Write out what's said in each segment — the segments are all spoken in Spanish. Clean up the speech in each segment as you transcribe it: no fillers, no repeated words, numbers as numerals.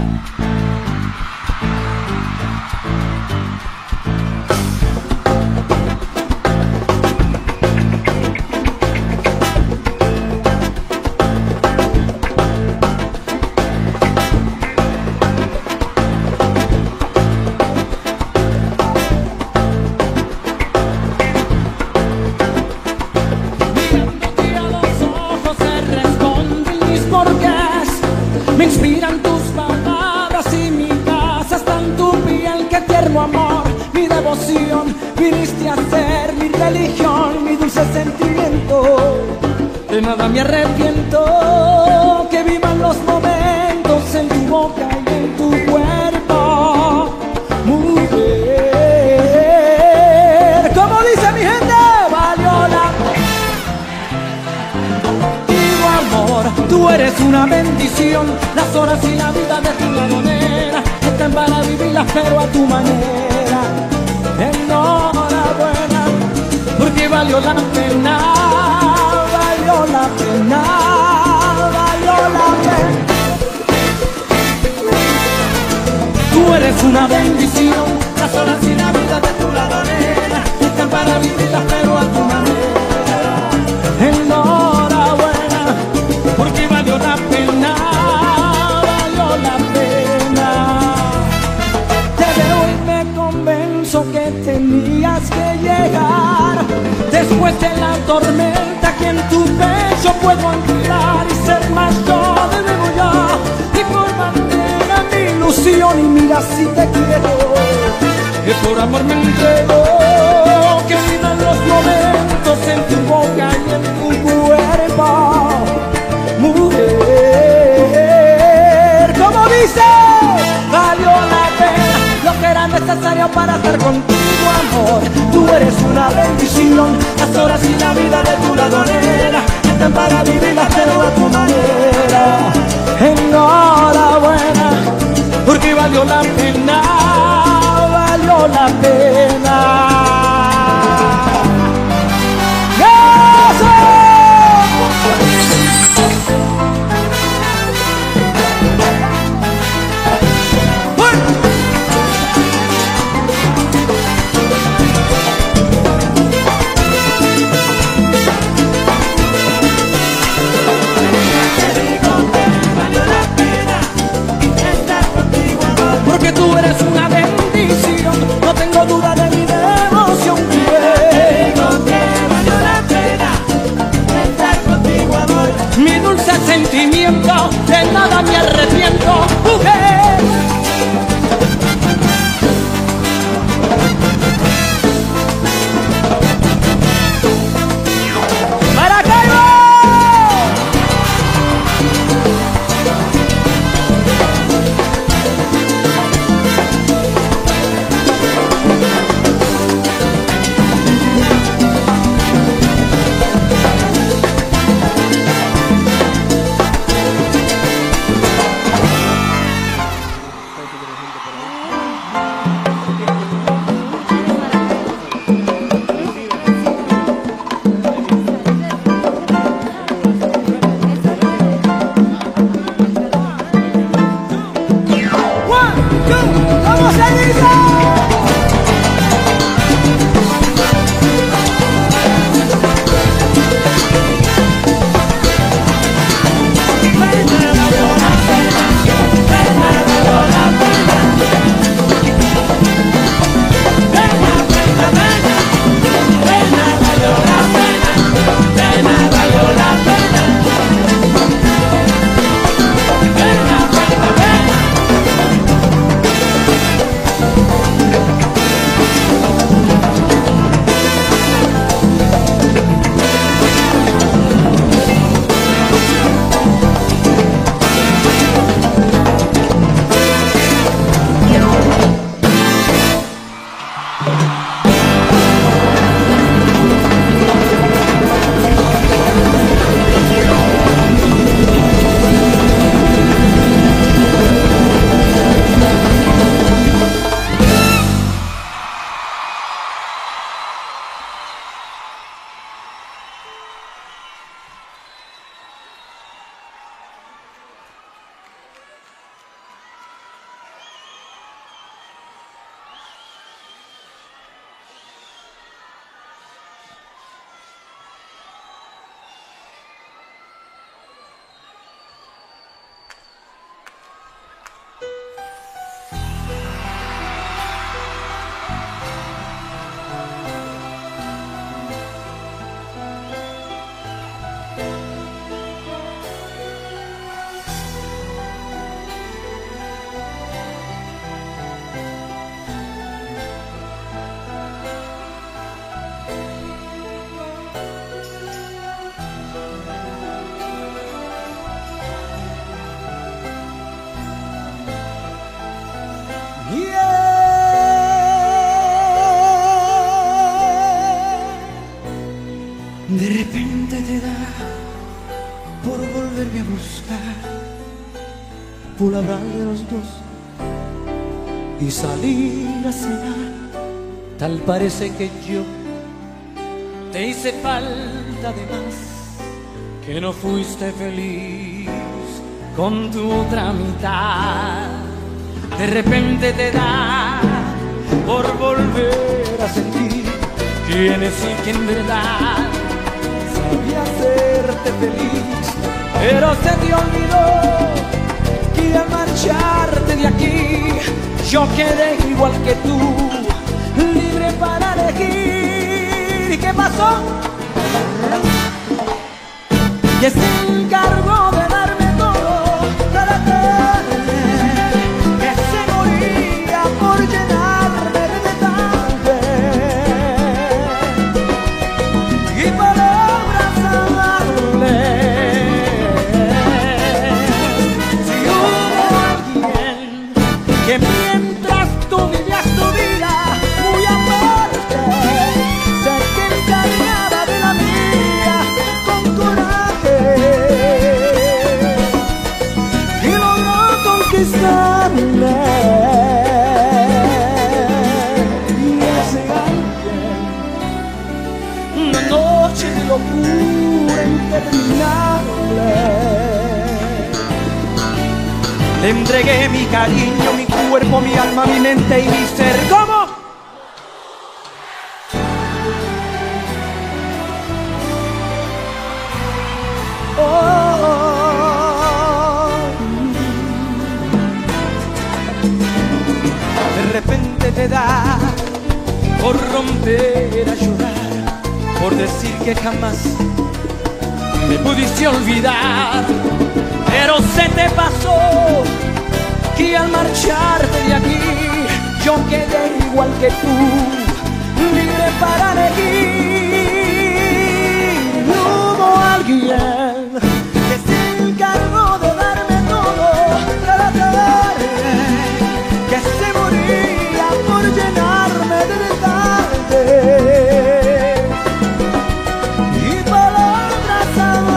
Me inspiran tus palabras y mi paz está en tu piel, qué tierno amor, mi devoción, viniste a ser mi religión, mi dulce sentimiento, de nada me arrepiento, que vivan los momentos en tu boca y en tu cuerpo, mujer, como dice mi gente, valió la tú eres una bendición, las horas y la vida de tu ladonera están para vivirlas pero a tu manera. Enhorabuena, porque valió la pena, valió la pena, valió la pena. Tú eres una bendición, las horas y la vida de tu ladonera están para vivirlas pero a tu manera. Enhorabuena, porque valió la pena, valió la pena. Te veo y me convenzo que tenías que llegar. Después de la tormenta que en tu pecho puedo entrar y ser más yo de nuevo yo. Y por bandera mi ilusión y mira si te quiero, que por amor me entrego, que vivan los momentos en tu boca y en tu cuerpo. Mujer, como dice, valió la pena lo que era necesario para estar contigo, amor. Tú eres una bendición, las horas y la vida de tu ladonera están para vivirlas pero a tu manera. Enhorabuena, porque valió la pena, valió la pena. Porque tú eres una bendición, no tengo duda te da por volverme a buscar, por hablar de los dos y salir a cenar? Tal parece que yo te hice falta de más, que no fuiste feliz con tu otra mitad. De repente te da por volver a sentir quién es y que en verdad sabía hacerte feliz, pero se te olvidó que al marcharte de aquí yo quedé igual que tú, libre para elegir. ¿Y qué pasó? Que se encargó de darme todo cada tarde, que se moría por llenarme de detalles y palabras amables. Si hubo alguien que mientras tú vivías tu vida muy aparte, se encargaba de la mía con coraje y logró conquistarme, y ese alguien, una noche de locura interminable, le entregué mi cariño, mi cuerpo, mi alma, mi mente y mi ser. ¿Cómo? De repente te da por romper a llorar, por decir que jamás me pudiste olvidar, pero se te pasó que al marcharte de aquí yo quedé igual que tú, libre para elegir. Hubo alguien que se encargó de darme todo cada tarde, que se moría por llenarme de detalles y palabras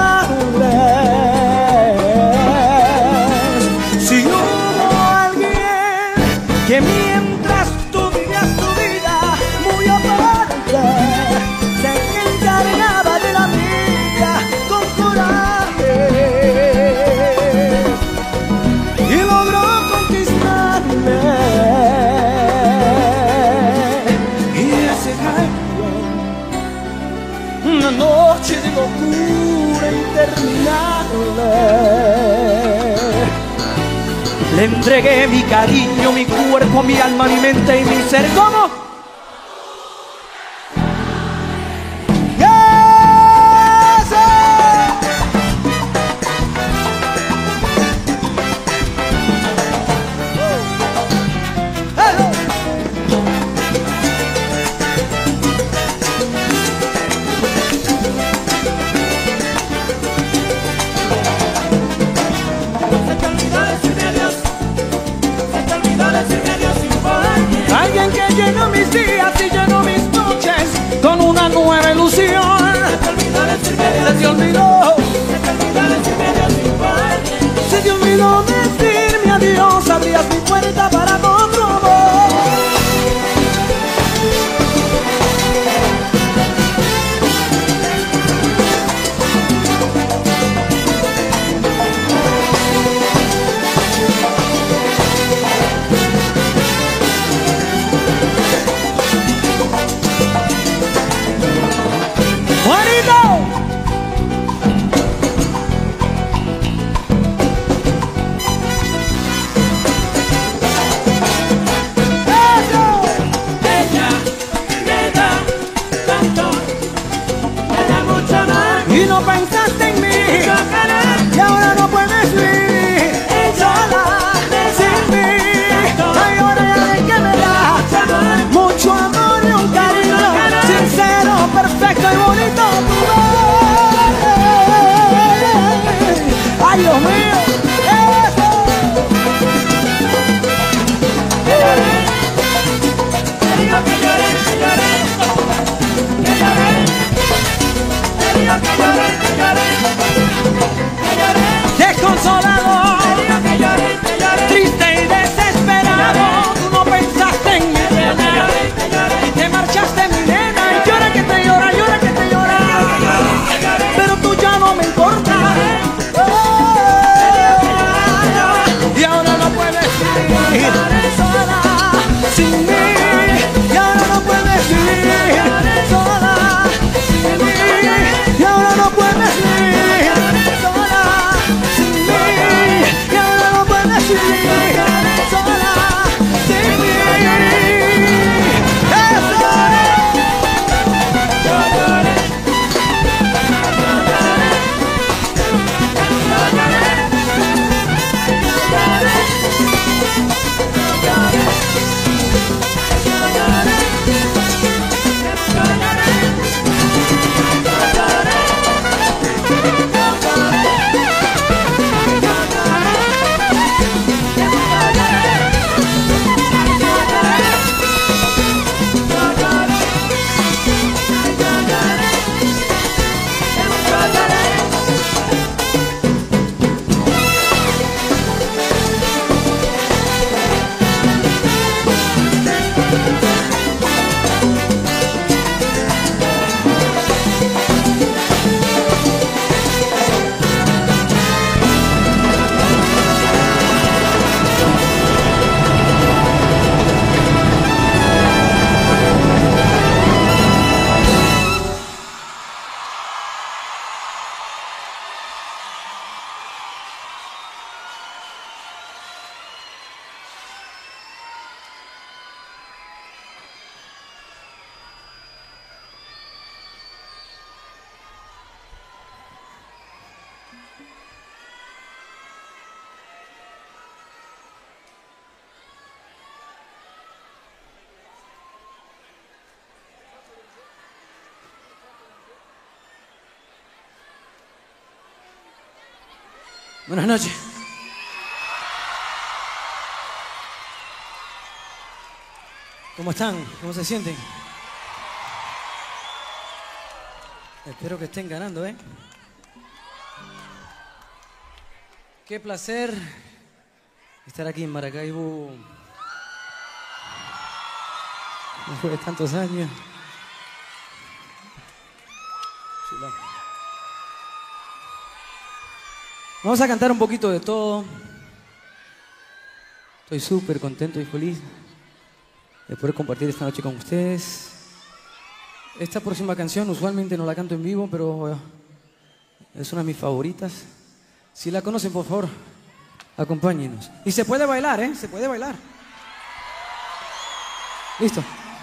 amables. Si hubo alguien que mientras tú vivías tu vida muy aparte, se encargaba de la mía con coraje y logró conquistarme, y ese alguien, una noche de locura interminable, le entregué mi cariño, mi cuerpo, mi alma, mi mente y mi ser. ¿Cómo? Alguien que llenó mis días y llenó mis noches con una nueva ilusión. Se te olvidó, se te olvidó decirme adiós. Abrías mi puerta para otro amor. Y no pensaste en mí, y ahora no puedes vivir sola sin mí. Ay, ahora ya de que me da mucho amor y un cariño sincero, perfecto y bonito. Ay, Dios mío, eso. Que lloré, te digo que lloré, que lloré, que lloré. Que lloré. desconsolado, triste y desesperado. Tú no pensaste en mi pena y te marchaste, mi nena. Y llora que te llora, llora que te llora, pero tú ya no me importas. Y ahora no puedes vivir sola sin mí. Y ahora no puedes vivir sola sin mí. Y ahora no puedes vivir sola sin mí. Y ahora no puedes vivir sola sin mí. Buenas noches. ¿Cómo están? ¿Cómo se sienten? Espero que estén ganando, ¿eh? Qué placer estar aquí en Maracaibo después de tantos años. Chula. Vamos a cantar un poquito de todo. Estoy súper contento y feliz de poder compartir esta noche con ustedes. Esta próxima canción usualmente no la canto en vivo, pero es una de mis favoritas. Si la conocen, por favor, acompáñenos. Y se puede bailar, ¿eh? Se puede bailar. Listo.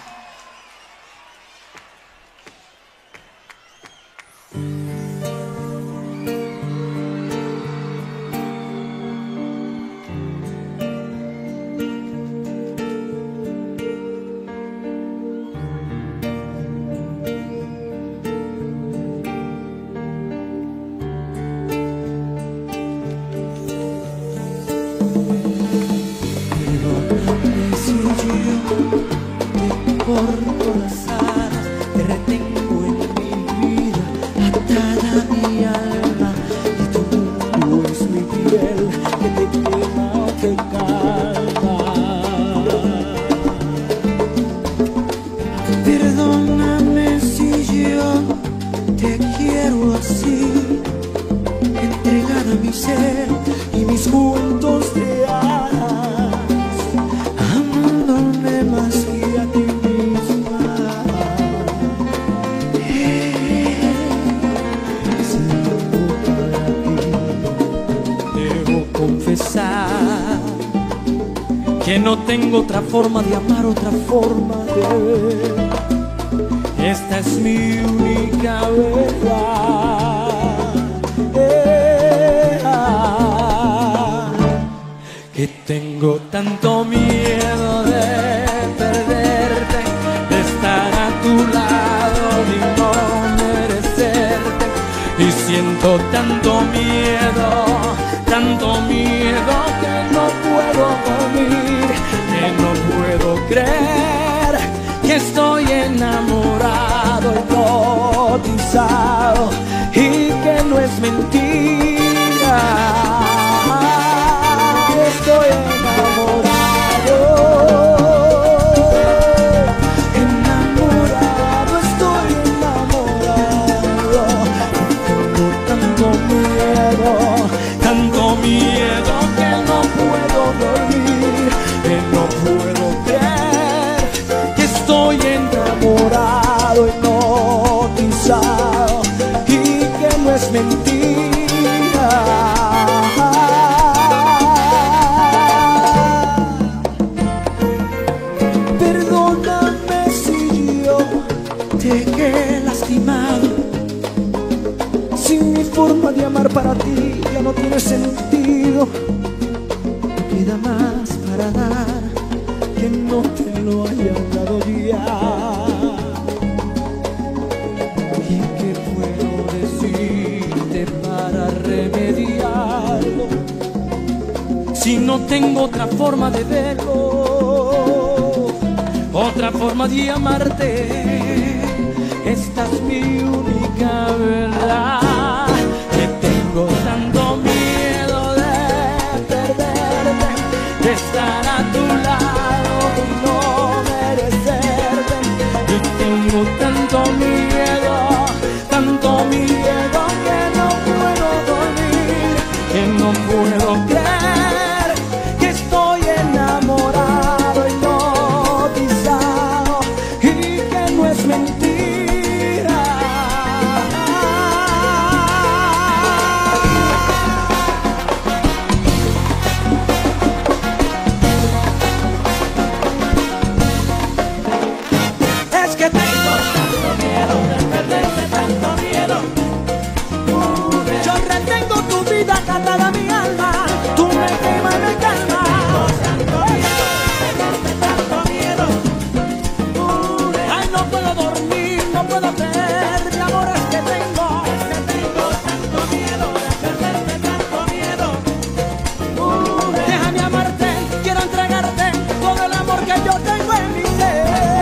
Corto las alas, te retengo en mi vida, atada a mi alma, y tu mundo es mi piel, que te quema o te calma. Perdóname si yo te quiero así, entregada a mi ser y mis juntos te harás, amándome más que a ti. Que no tengo otra forma de amar, otra forma de ver. Esta es mi única verdad. Que tengo tanto miedo de perderte, de estar a tu lado y no merecerte. Y siento tanto miedo que no puedo dormir, que no puedo creer que estoy enamorado y hipnotizado y que no es mentira. Estoy enamorado, enamorado, estoy enamorado. Tengo tanto miedo que no puedo dormir, que no puedo creer que estoy enamorado, hipnotizado y que no es mentira. Perdóname si yo te he lastimado, si mi forma de amar para ti ya no tiene sentido. No queda más para dar que no te lo haya dado ya. ¿Y qué puedo decirte para remediarlo si no tengo otra forma de verlo, otra forma de amarte? Esta es mi única verdad. Que tengo tanto miedo de perderte, de estar a tu lado y no merecerte. Yo tengo tanto miedo que no puedo dormir, que no puedo creer que estoy enamorado, hipnotizado y que no es mentira. Atada a mi alma, tú me quemas y me calmas. Tanto miedo. Ay, no puedo dormir, no puedo ver mi amor, es que tengo tanto miedo de perderte, tanto miedo. Déjame amarte, quiero entregarte todo el amor que yo tengo en mi ser.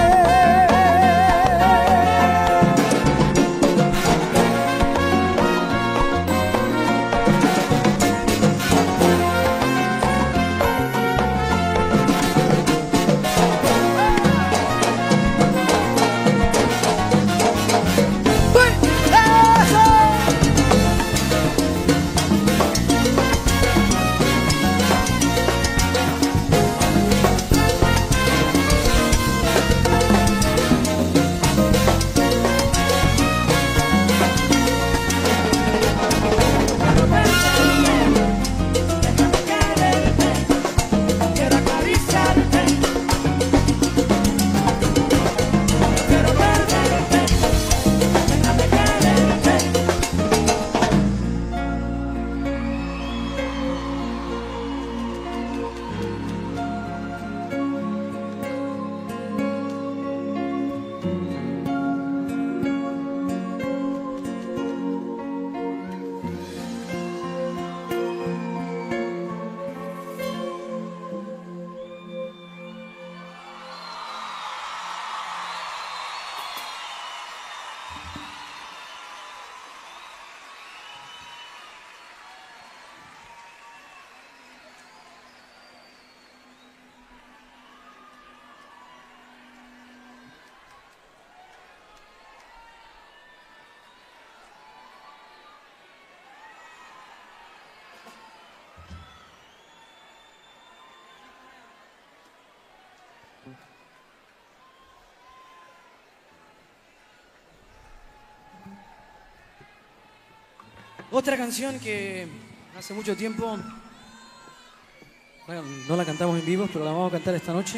Otra canción que hace mucho tiempo, bueno, no la cantamos en vivo, pero la vamos a cantar esta noche.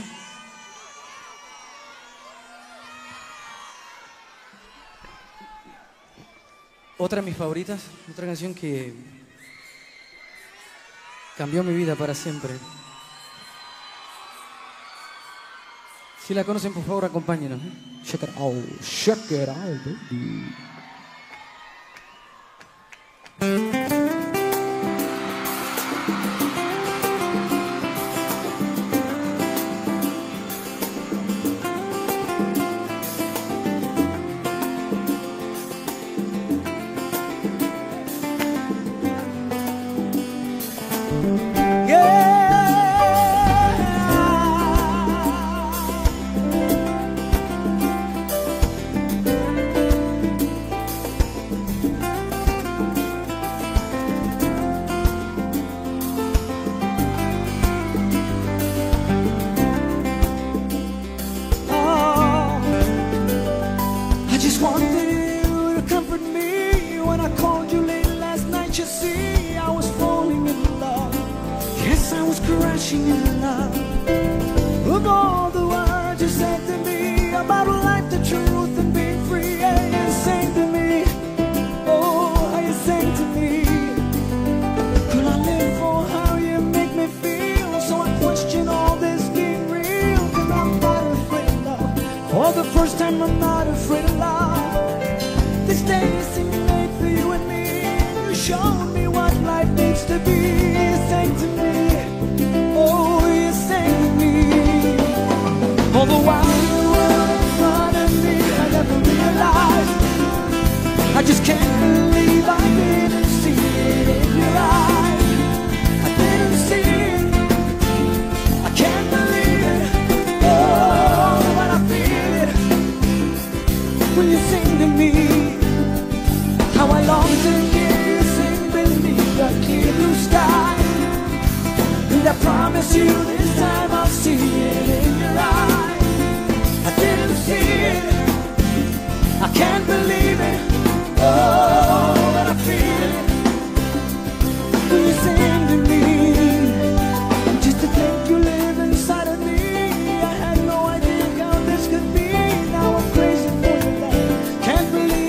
Otra de mis favoritas, otra canción que cambió mi vida para siempre. Si la conocen, por favor, acompáñenos. Check it out, baby. For the first time I'm not afraid of love. This day seemed made for you and me. You showed me what life needs to be. You sang to me, oh, you sang to me. All the while you were in front of me, I never realized. I just can't believe I didn't see it in your eyes. I didn't see it. I can't believe it. Oh, but I feel it when you sing to me. How I long to hear you sing beneath the clear blue sky. And I promise you this time I'll see it in your eyes. I didn't see it. I can't believe it. Oh, but I feel it when you sing to me. Just to think you live inside of me, I had no idea how this could be. Now I'm crazy for your love. Can't believe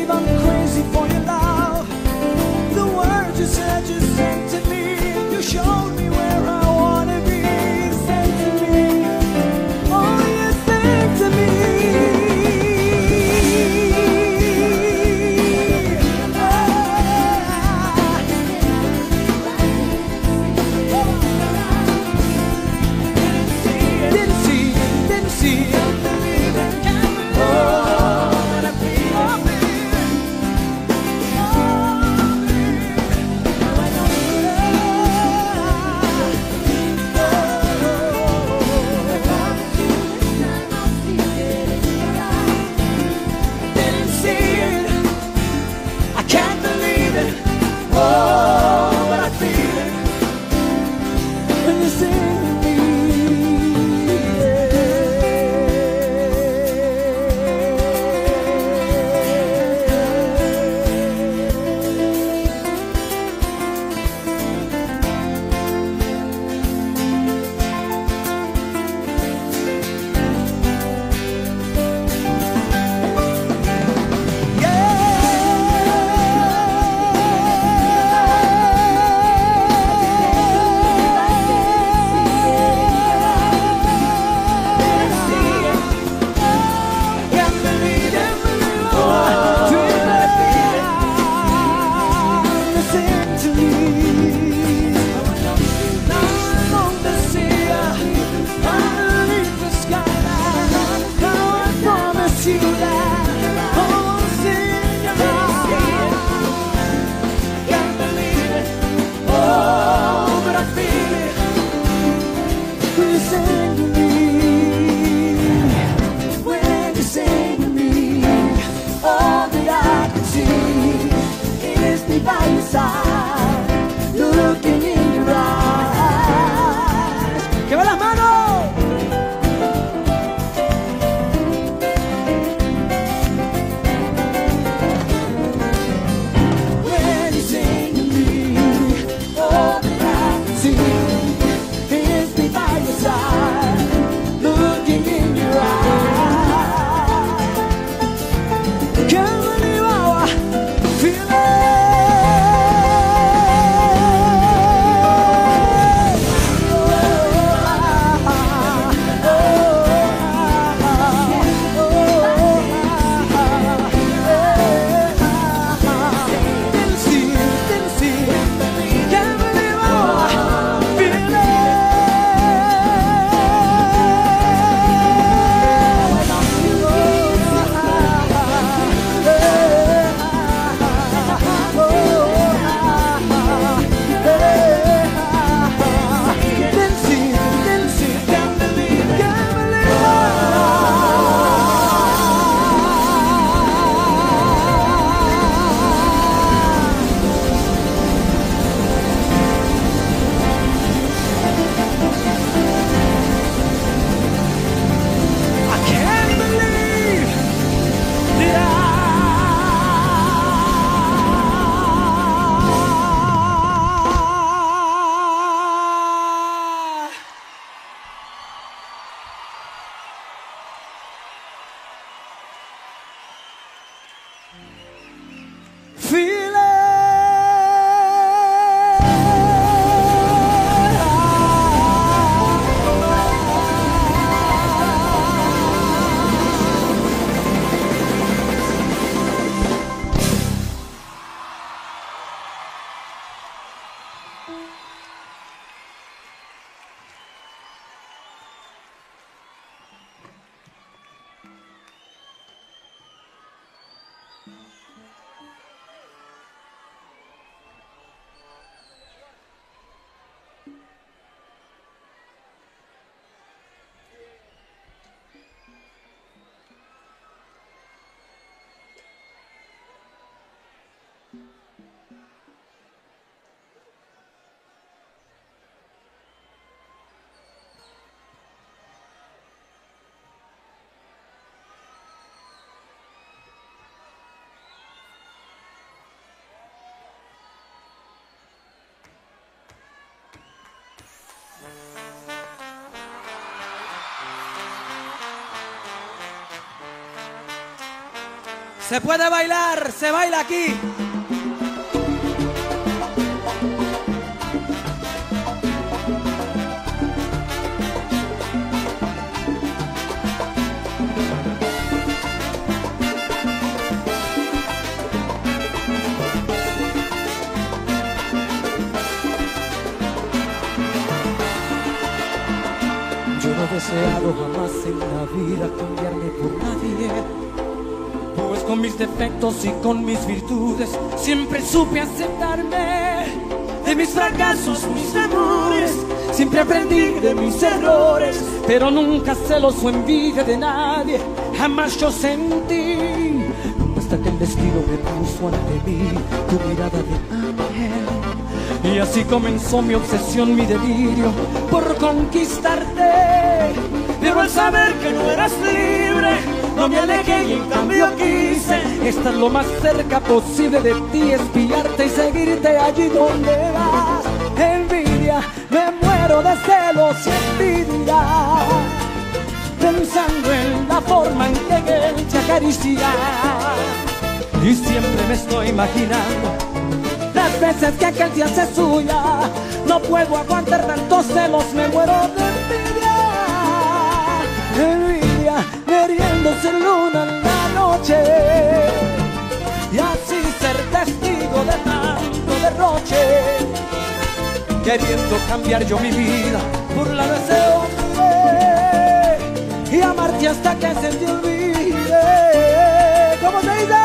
Se puede bailar, se baila aquí. Yo no he deseado jamás en la vida cambiarme por nadie, Pues con mis defectos y con mis virtudes siempre supe aceptarme. De mis fracasos, mis amores, siempre aprendí de mis errores, pero nunca celos o envidia de nadie, jamás yo sentí. hasta que el destino me puso ante mí tu mirada de ángel. Y así comenzó mi obsesión, mi delirio por conquistarte. Pero al saber que no eras libre, no me alejé y en cambio quise estar lo más cerca posible de ti, espiarte y seguirte allí donde vas. Envidia, me muero de celos y envidia, pensando en la forma en que él te acaricia. Y siempre me estoy imaginando las veces que aquel te hace suya. No puedo aguantar tantos celos, me muero de envidia. Envidia, meriéndose luna en la noche, y así ser testigo de tanto derroche, queriendo cambiar yo mi vida por la de ese hombre y amarte hasta que se te olvide. ¿Cómo se dice?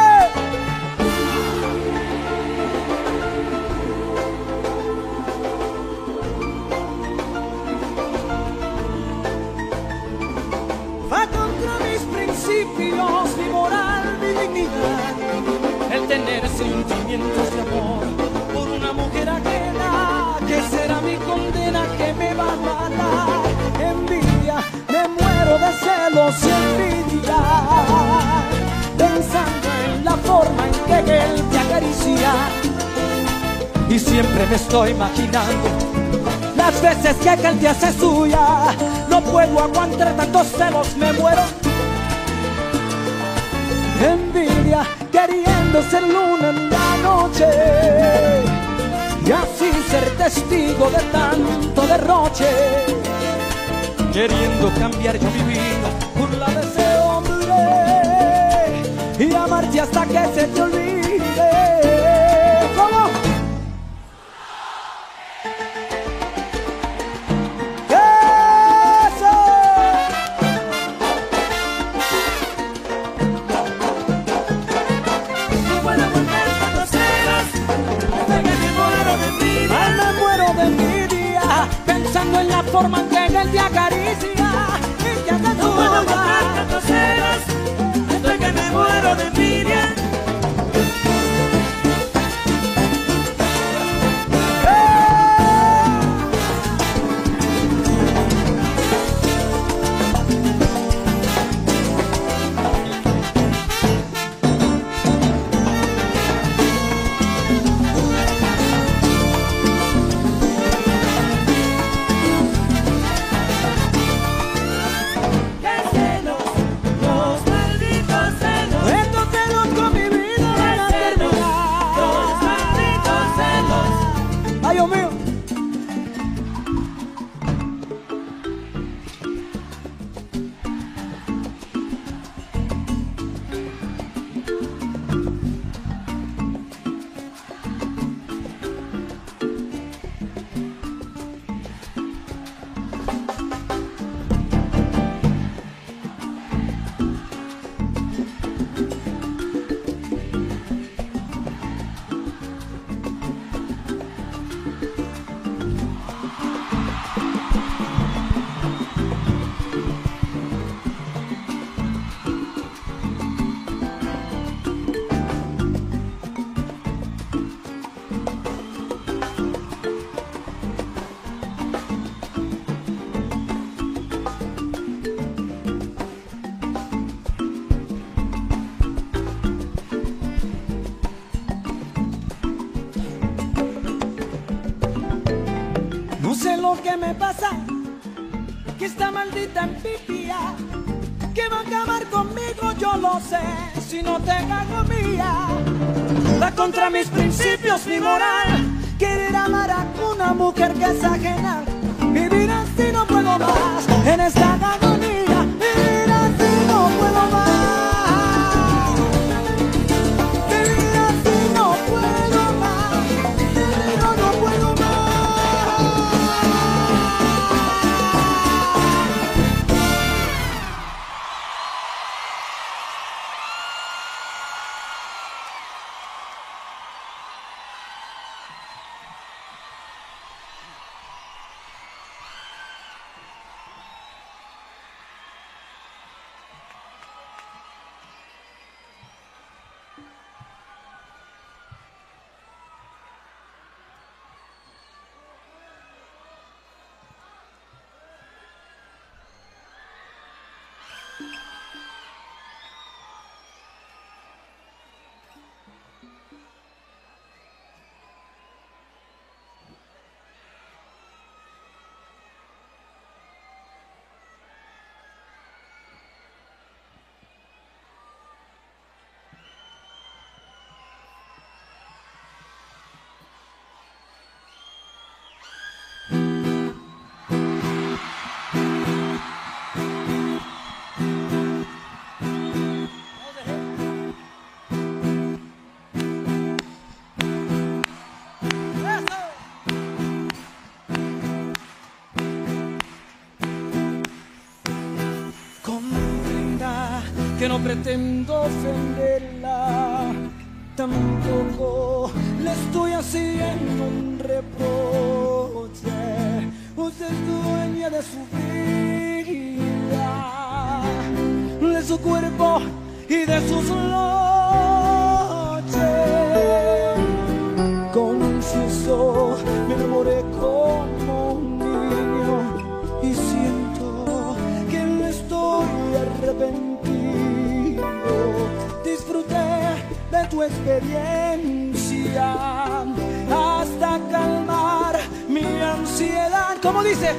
Va contra mis principios, mi moral, mi dignidad, el tener sentimientos de amor por una mujer ajena, que será mi condena, que me va a matar. Envidia, me muero de celos y envidia, pensando en la forma en que él te acaricia. Y siempre me estoy imaginando las veces que aquel te hace suya. No puedo aguantar tantos celos, me muero. Envidia, queriendo ser luna en la noche, y así ser testigo de tanto derroche, queriendo cambiar yo mi vida por la de ese hombre y amarte hasta que se te olvide. ¿Cómo? ¡Eso! No puedo aguantar tantos celos, hasta que me muero de envidia. Ay, me muero de envidia, pensando en la forma en que él te acaricia y te hace tuya. No puedo aguantar tantos celos, hasta que me muero de envidia. No sé lo que me pasa, que esta maldita envidia que va a acabar conmigo, yo lo sé. si no te hago mía. Va contra mis principios, mi moral. Querer amar a una mujer que es ajena. Vivir así no puedo más. En esta agonía, vivir así no puedo más. Vivir así no puedo más. No puedo más. Que no pretendo ofenderla, tampoco le estoy haciendo un reproche. Usted es dueña de su vida, de su cuerpo y de sus noches. Confieso, me enamoré como un niño y siento que no estoy arrepentido. Disfruté de tu experiencia hasta calmar mi ansiedad. ¿Cómo dice?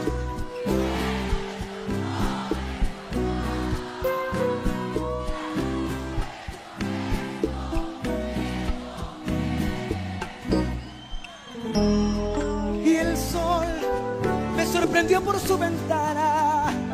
Y el sol me sorprendió por su ventana.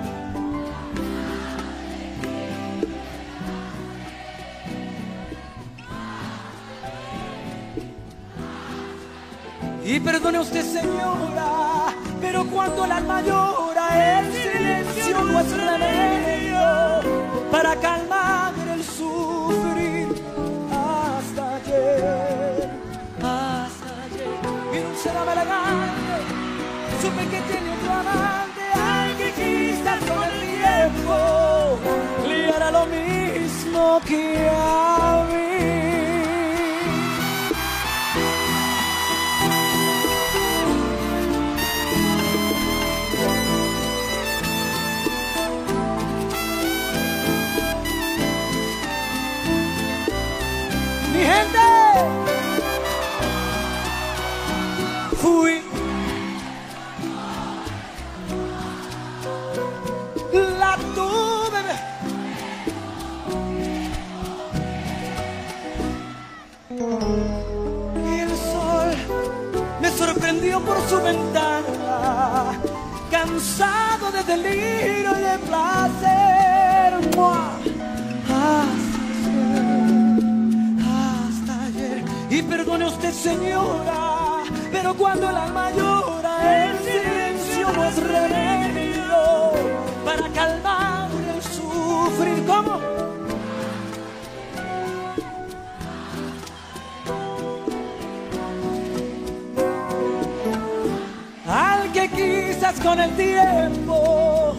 Y perdone usted, señora, pero cuando el alma llora, el silencio no es remedio para calmar el sufrir. Hasta ayer, vino un ser amargante, supe que tiene otro amante, al que quizás con el tiempo le hará lo mismo que a mí. Mi gente, fui la tuve. Y el sol me sorprendió por su ventana, cansado de delirio y de placer. Y perdone usted, señora, pero cuando el alma llora, el silencio no es remedio para calmar el sufrir. ¿Cómo? Al que quizás con el tiempo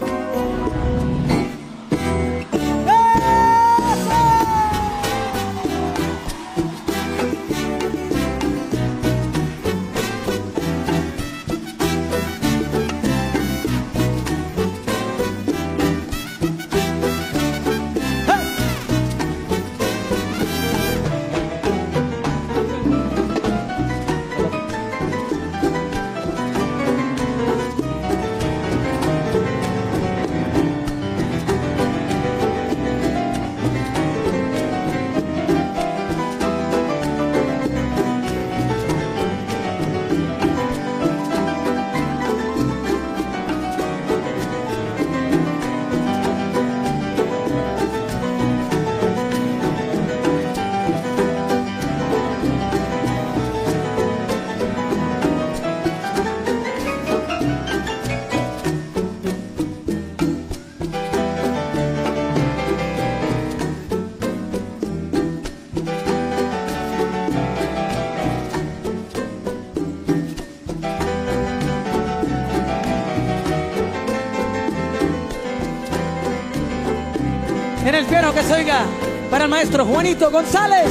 se oiga para el maestro Juanito González.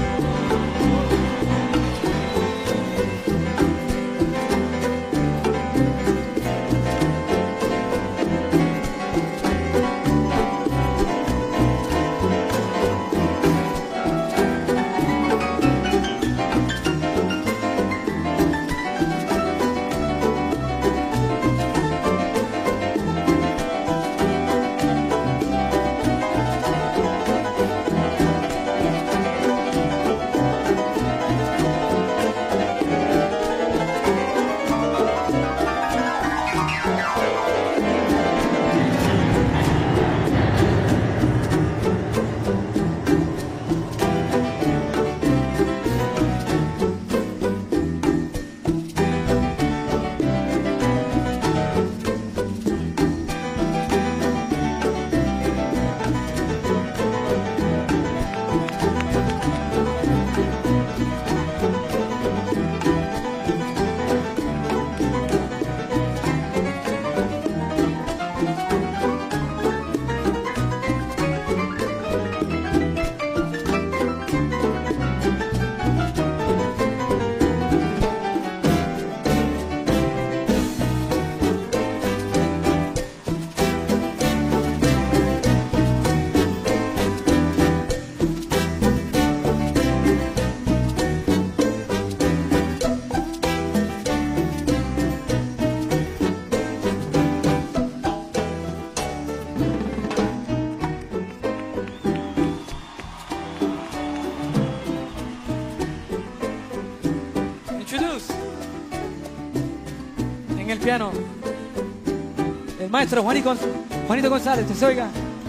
En el piano, el maestro Juanito González, que se oiga.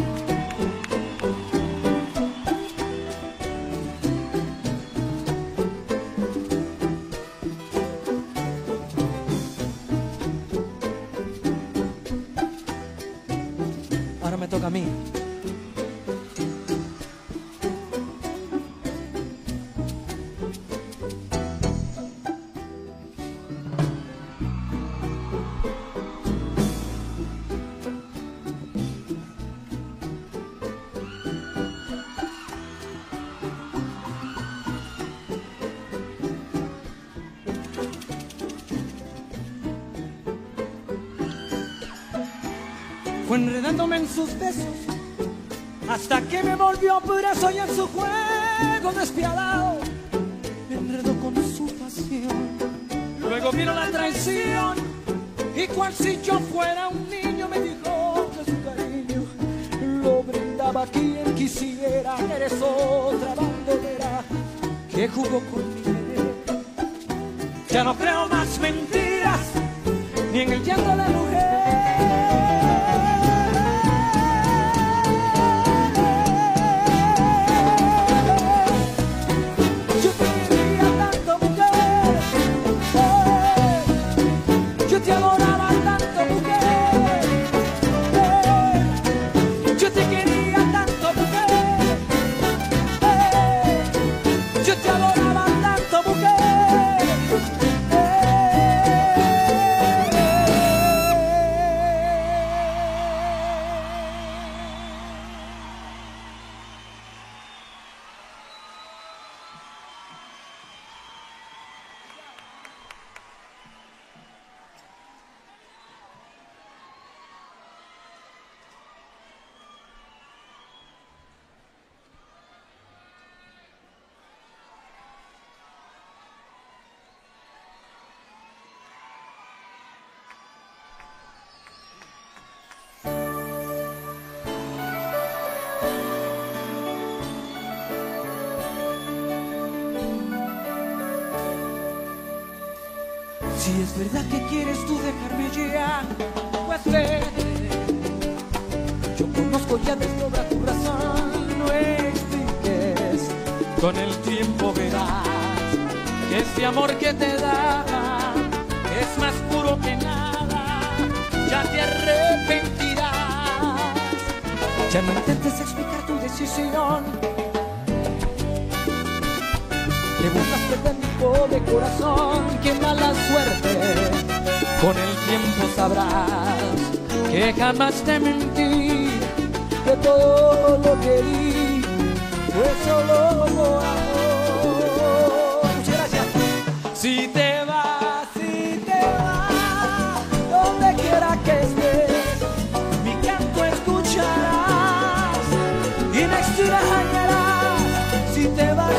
Ahora me toca a mí. Fue enredándome en sus besos hasta que me volvió preso y en su juego despiadado me enredó con su pasión. Luego vino la traición y cual si yo fuera un niño me dijo que su cariño lo brindaba a quien quisiera. Eres otra bandolera que jugó conmigo. Ya no creo más mentiras ni en el llanto de la mujer. Si es verdad que quieres tú dejarme ya, pues vete. Yo conozco ya de sobra tu razón, no expliques. Con el tiempo verás que este amor que te daba es más puro que nada. Ya te arrepentirás. Ya no intentes explicar tu decisión. Te buscaste de mi pobre corazón, qué mala suerte. Con el tiempo sabrás que jamás te mentí, que todo lo querí. fue solo por amor. Muchas gracias. Si te vas, donde quiera que estés, mi canto escucharás y me extrañarás. Si te vas,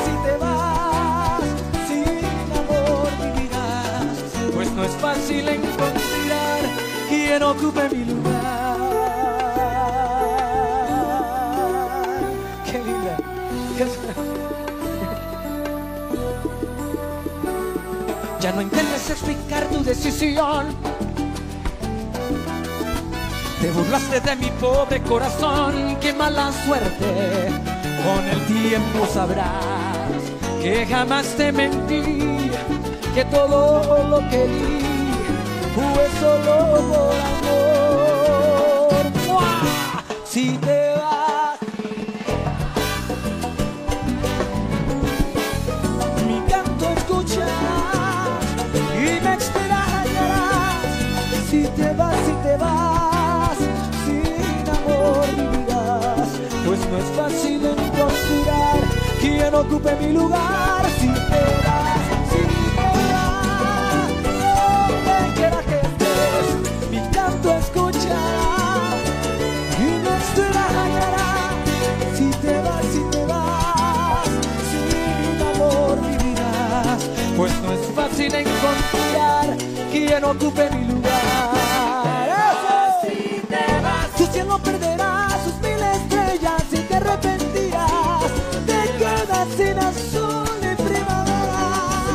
sin amor vivirás, pues no es fácil encontrar quien ocupe mi lugar. Qué linda. Ya no intentes explicar tu decisión. Te burlaste de mi pobre corazón. Qué mala suerte. Con el tiempo sabrás que jamás te mentí, que todo lo que di fue solo por amor. ¡Mua! Si te vas, mi canto escucharás y me extrañarás. Si te vas, sin amor vivirás, pues no es fácil encontrar quien ocupe mi lugar. Si te vas, donde quiera que estés, mi canto escucharás y me extrañarás. Si te vas, sin amor vivirás, pues no es fácil encontrar quien ocupe mi lugar. Si te vas, tu cielo perderá sus 1000 estrellas y te arrepentirás. Te quedas sin azul en primavera.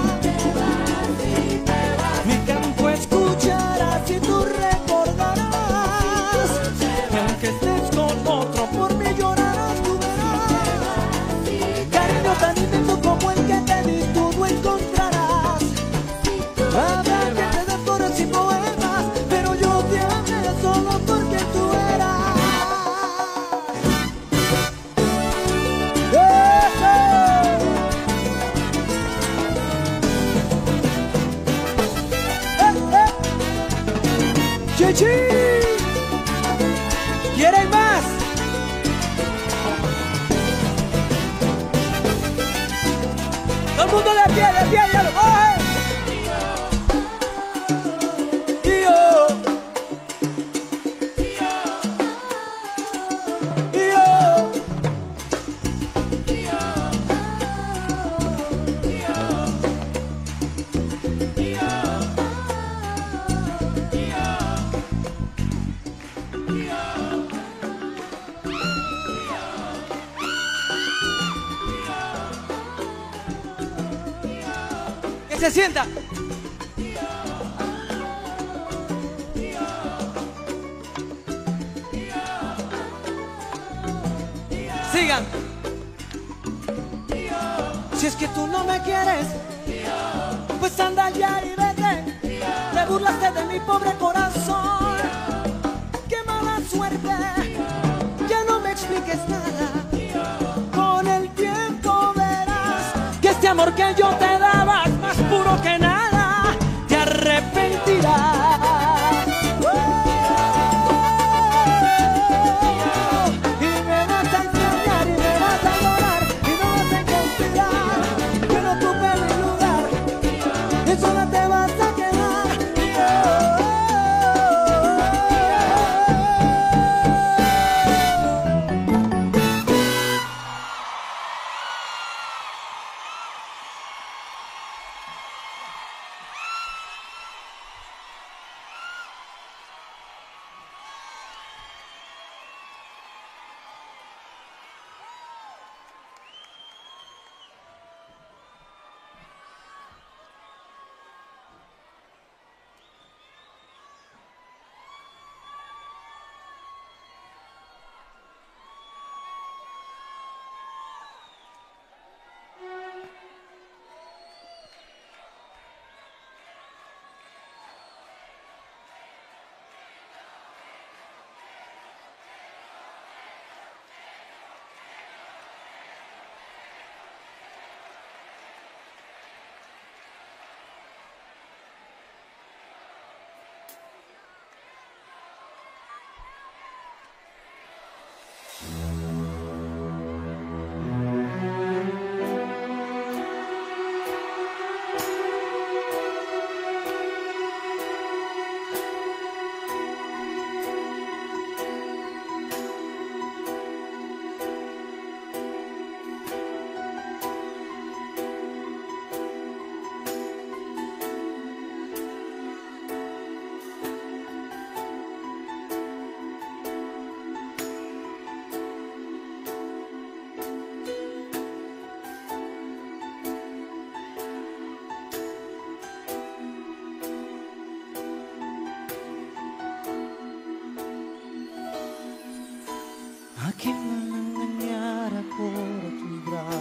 Mi canto escucharás y tú recordarás. Y aunque estés con otro, por mí llorarás, tú verás. Cariño tan inmenso como el que te di, tú no encontrarás. Habrá que te dé flores y poemas, pero yo te amé solo porque tú eras. ¡Chichi! ¿Quieren más? Todo el mundo de pie, ya lo coge. Que se sienta. Sigan. Si es que tú no me quieres, pues anda ya y vete. Te burlaste de mi pobre corazón. Qué mala suerte. Ya no me expliques nada. Con el tiempo verás que este amor que yo te daba es más puro que nada. Te arrepentirás.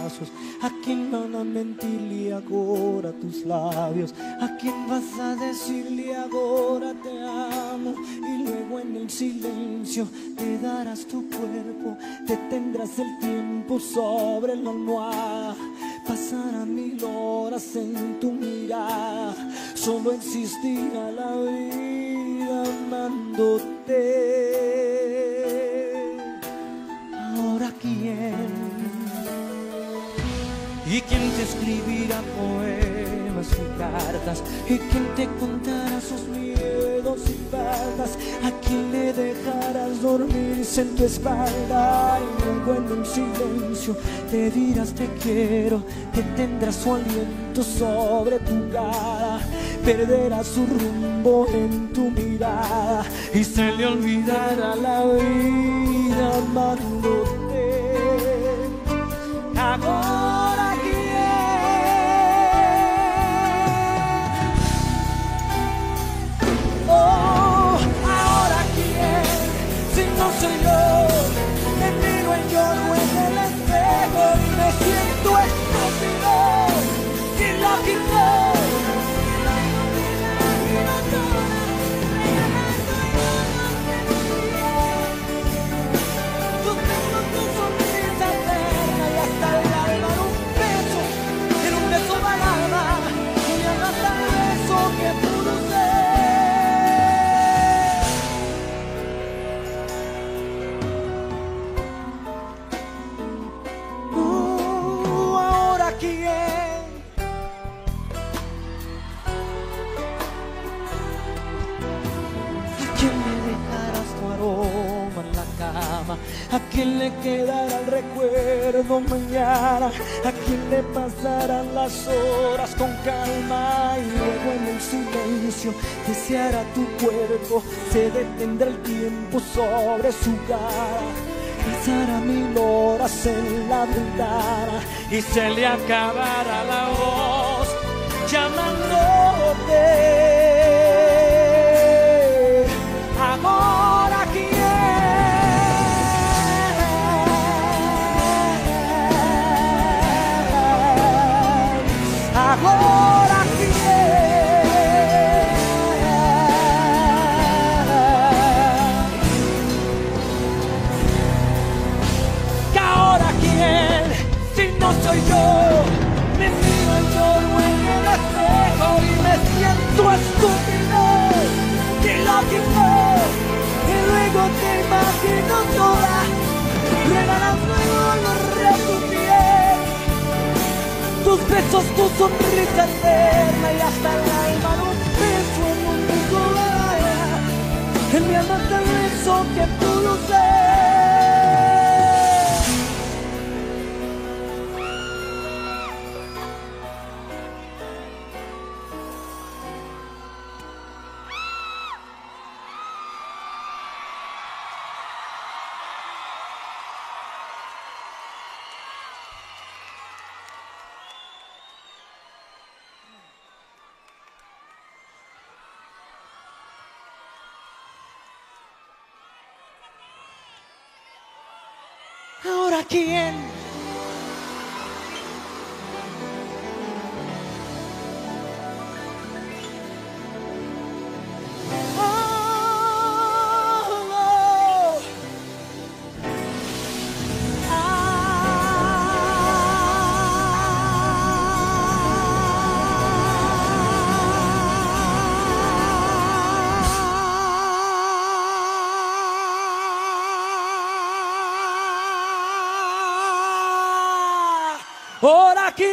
brazos? ¿A quién van a mentirle agora tus labios? ¿A quién vas a decirle agora te amo? Y luego en el silencio te darás tu cuerpo, detendrás el tiempo sobre la almohada. Pasarán 1000 horas en tu mirada, solo existirá la vida amándote. Ahora quién, y quién te escribirá poemas y cartas, y quién te contará sus miedos y faltas, a quién le dejarás dormirse en tu espalda. Y luego en el silencio te dirás te quiero, que tendrás su aliento sobre tu cara, perderá su rumbo en tu mirada y se le olvidará la vida amándote. Ahora quién, oh, ahora quién, si no soy yo, me miro y lloro en el espejo y me siento estúpido y lógico. ¿A quién le quedará el recuerdo mañana? ¿A quién le pasarán las horas con calma? Y luego en el silencio deseará tu cuerpo, se detendrá el tiempo sobre su cara, pasará 1000 horas en la ventana y se le acabará la voz llamándote. Ahora quién, ahora quién, que ahora quién, si no soy yo, me miro y lloro en el espejo y me siento estúpido y lógico, y luego te imagino toda, regalando el olor de tu piel, tus besos, tu sonrisa eterna y hasta el alma en un beso, en un beso de la en mi alma te beso que tú lo sé. ¿Ahora quién? ¿Ahora quién?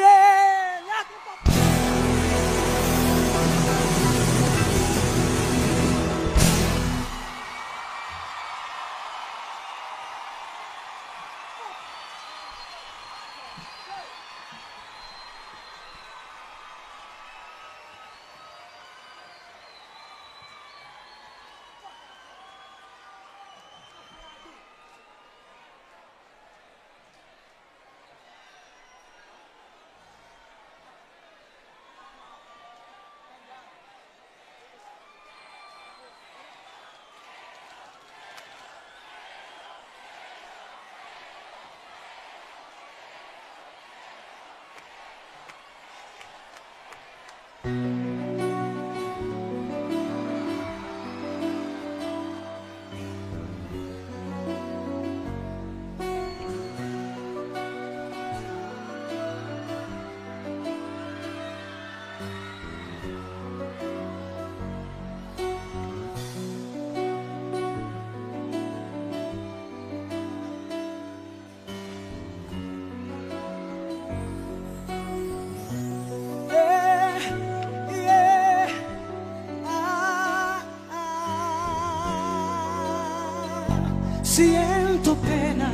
Siento pena,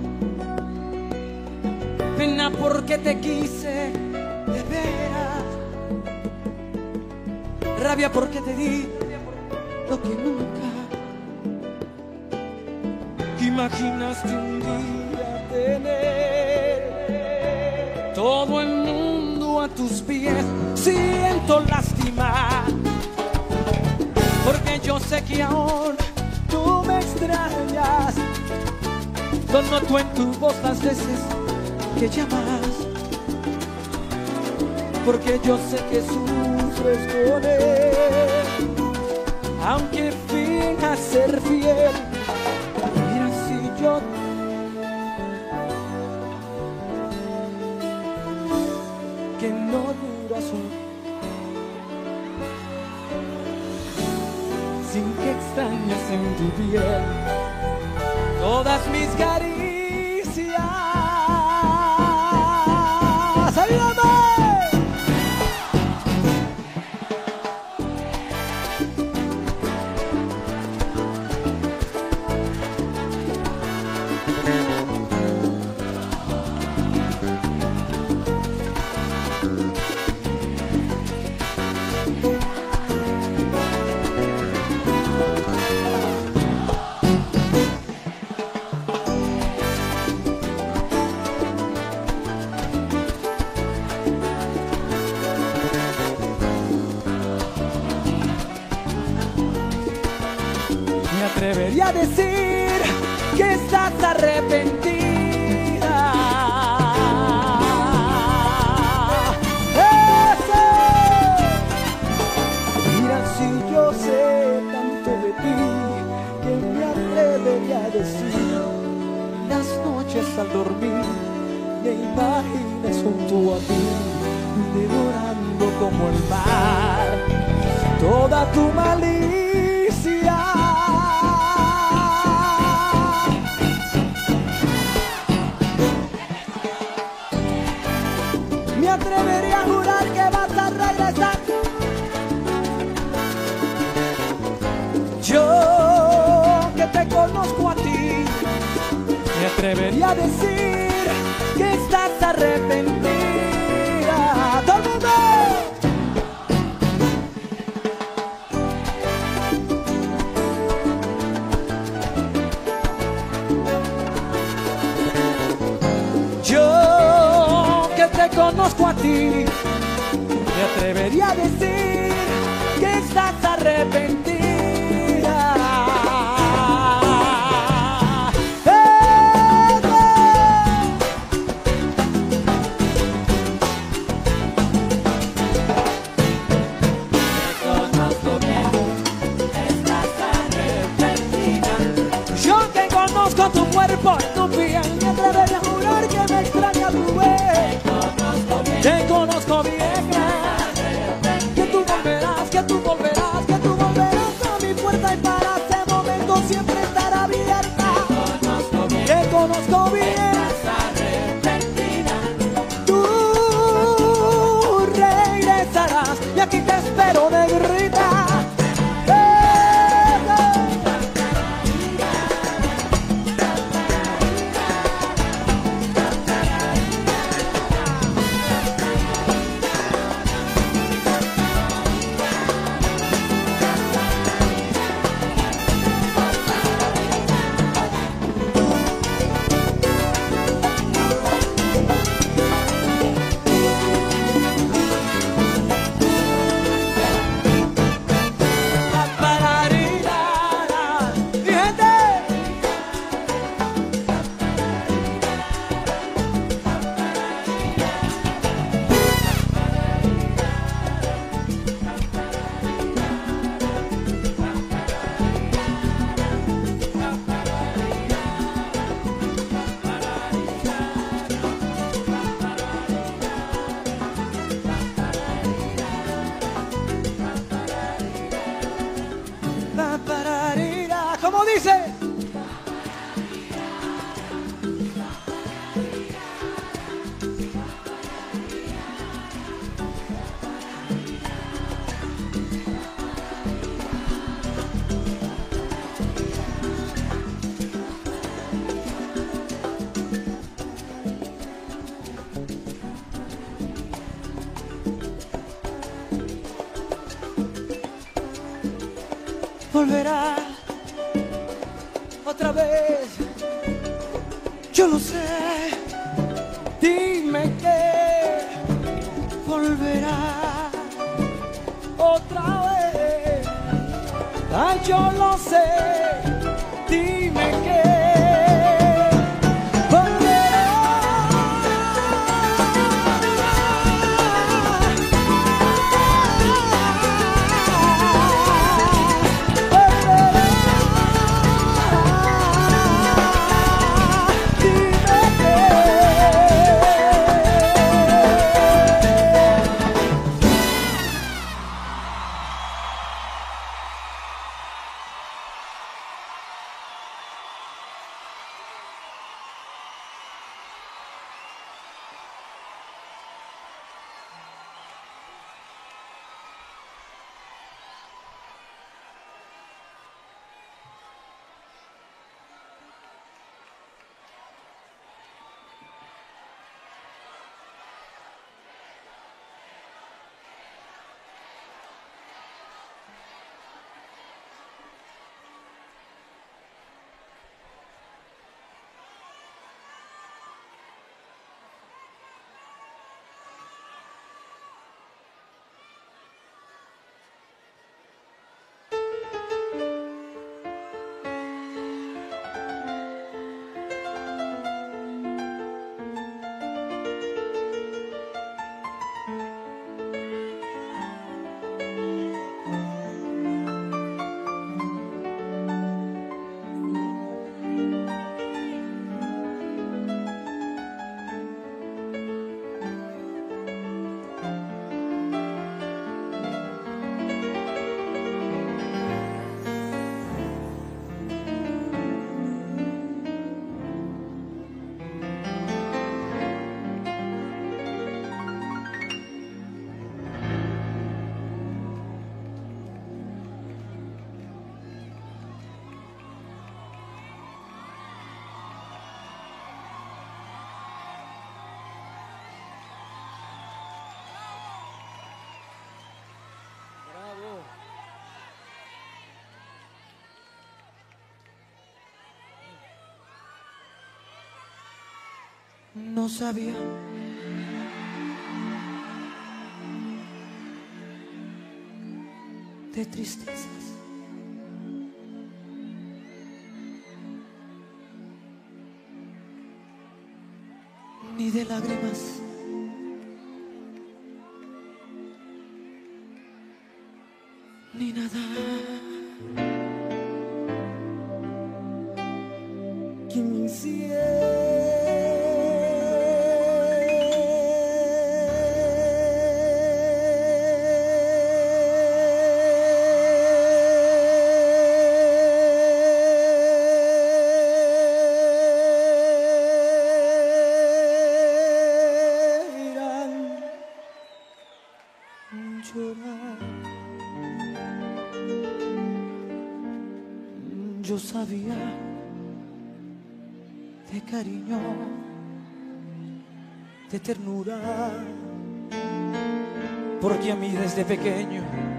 pena porque te quise de veras, rabia porque te di lo que nunca imaginaste un día tener. Todo el mundo a tus pies, siento lástima, porque yo sé que ahora tú me extrañas. Yo noto en tu voz las veces que llamas, porque yo sé que sufres con él, aunque finjas ser fiel. Mira si yo que no duras sin que extrañas en tu piel todas mis caricias. ¡Ayúdame! Me atrevería a decir que estás arrepentida. ¡Eso! Mira si yo sé tanto de ti, que me atrevería a decir. Las noches al dormir me imagines junto a ti, devorando como el mar toda tu malicia. Me atrevería a jurar que vas a regresar. Yo que te conozco a ti, me atrevería a decir que estás arrepentida. ¡Todo el mundo! Yo que te conozco a ti, me atrevería a decir que estás arrepentida. Yo que conozco tu cuerpo y tu piel, me atrevería a jurar que me extraña tu vez. Te conozco bien, que volverá otra vez. Yo lo sé, Dime que volverá. otra vez. Ay, yo lo sé. Dime que no sabía de tristezas, ni de lágrimas, ni nada. que me Llorar. Yo sabía de cariño, de ternura, porque a mí desde pequeño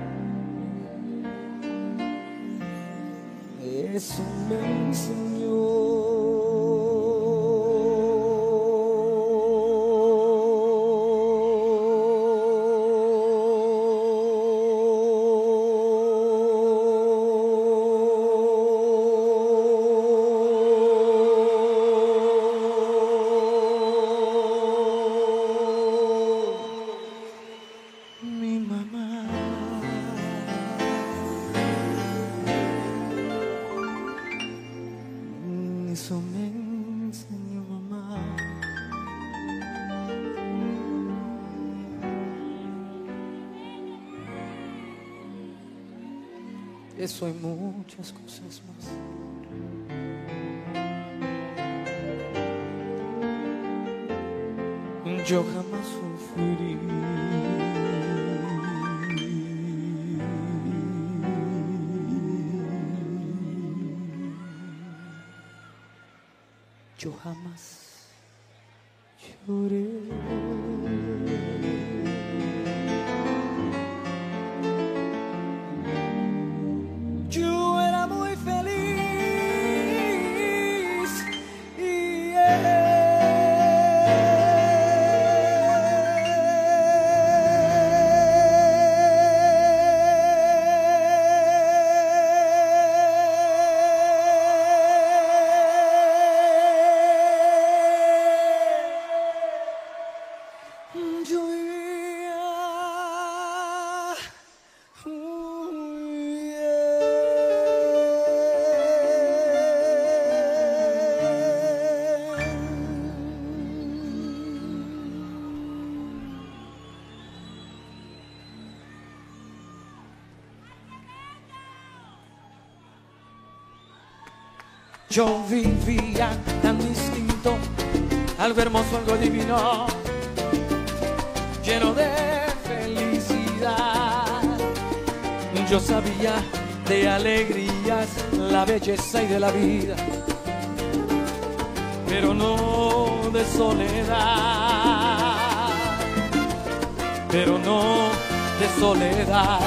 eso me enseñó. mi mamá. Eso me enseñó mamá. Eso y muchas cosas más. Yo jamás sufrí. Yo jamás lloré. Yo yo vivía yo vivía tan distinto, algo hermoso, algo divino, lleno de felicidad. Yo sabía de alegrías, la belleza y de la vida, pero no de soledad, pero no de soledad.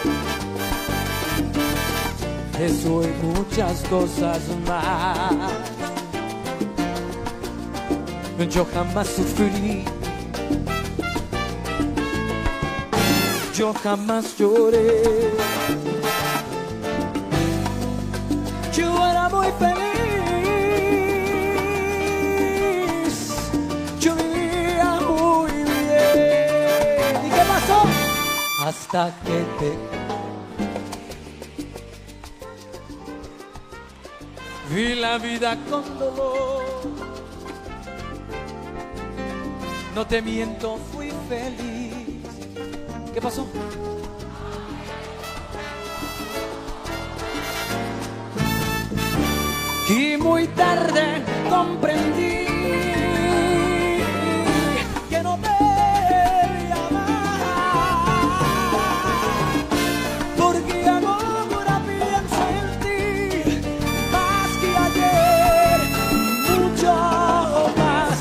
Eso y muchas cosas más. Yo jamás sufrí, yo jamás lloré. Yo era muy feliz, yo vivía muy bien. ¿Y qué pasó? Hasta que te vi la vida con dolor. No te miento, fui feliz. ¿Qué pasó? Y muy tarde comprendí que no debía amar, porque ahora pienso en ti más que ayer, mucho más.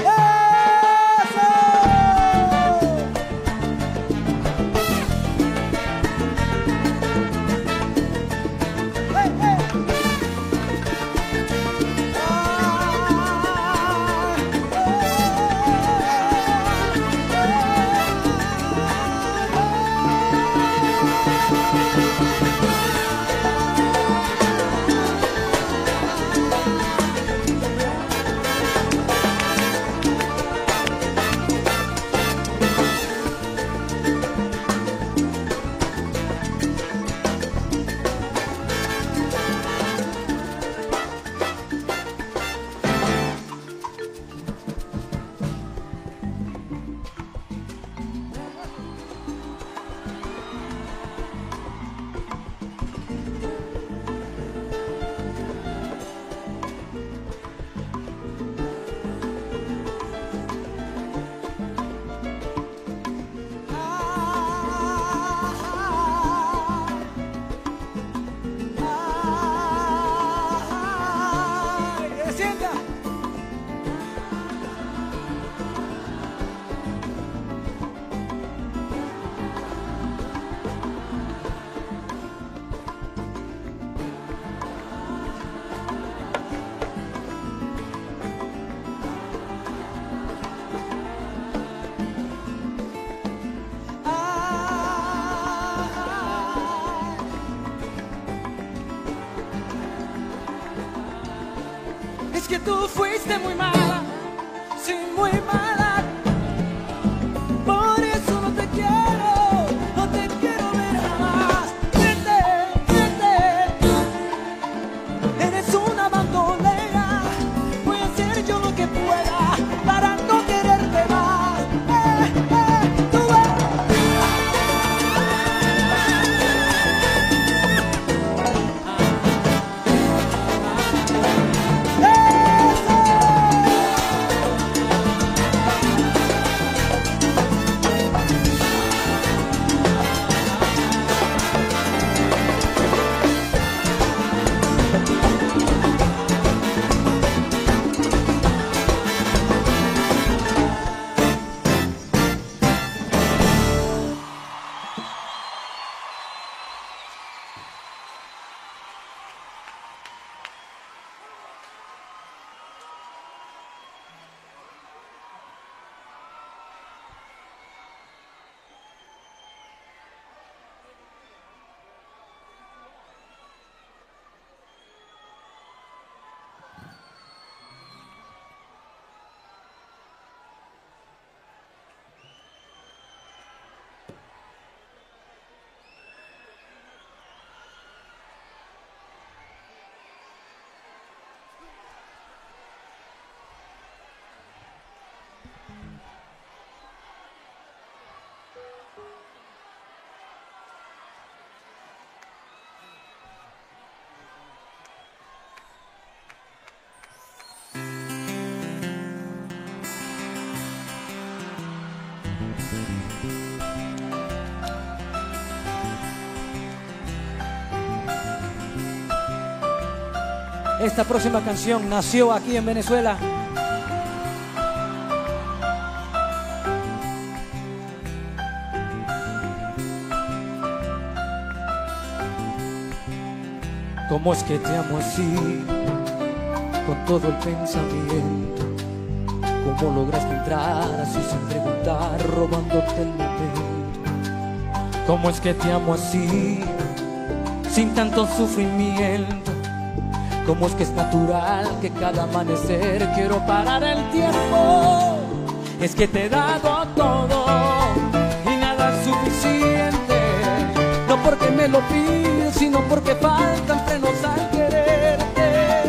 Es que tú fuiste muy mala, sí, muy mala. Por eso no te quiero ver jamás. Vete, vete, eres una bandolera. Voy a hacer yo lo que pueda para no quererte más. Tú ves. Esta próxima canción nació aquí en Venezuela. ¿Cómo es que te amo así, con todo el pensamiento? ¿Cómo lograste entrar así sin preguntar, robándote el momento? ¿Cómo es que te amo así, sin tanto sufrimiento? ¿Cómo es que es natural que cada amanecer quiero parar el tiempo? Es que te he dado todo y nada es suficiente. No porque me lo pides, sino porque faltan frenos al quererte.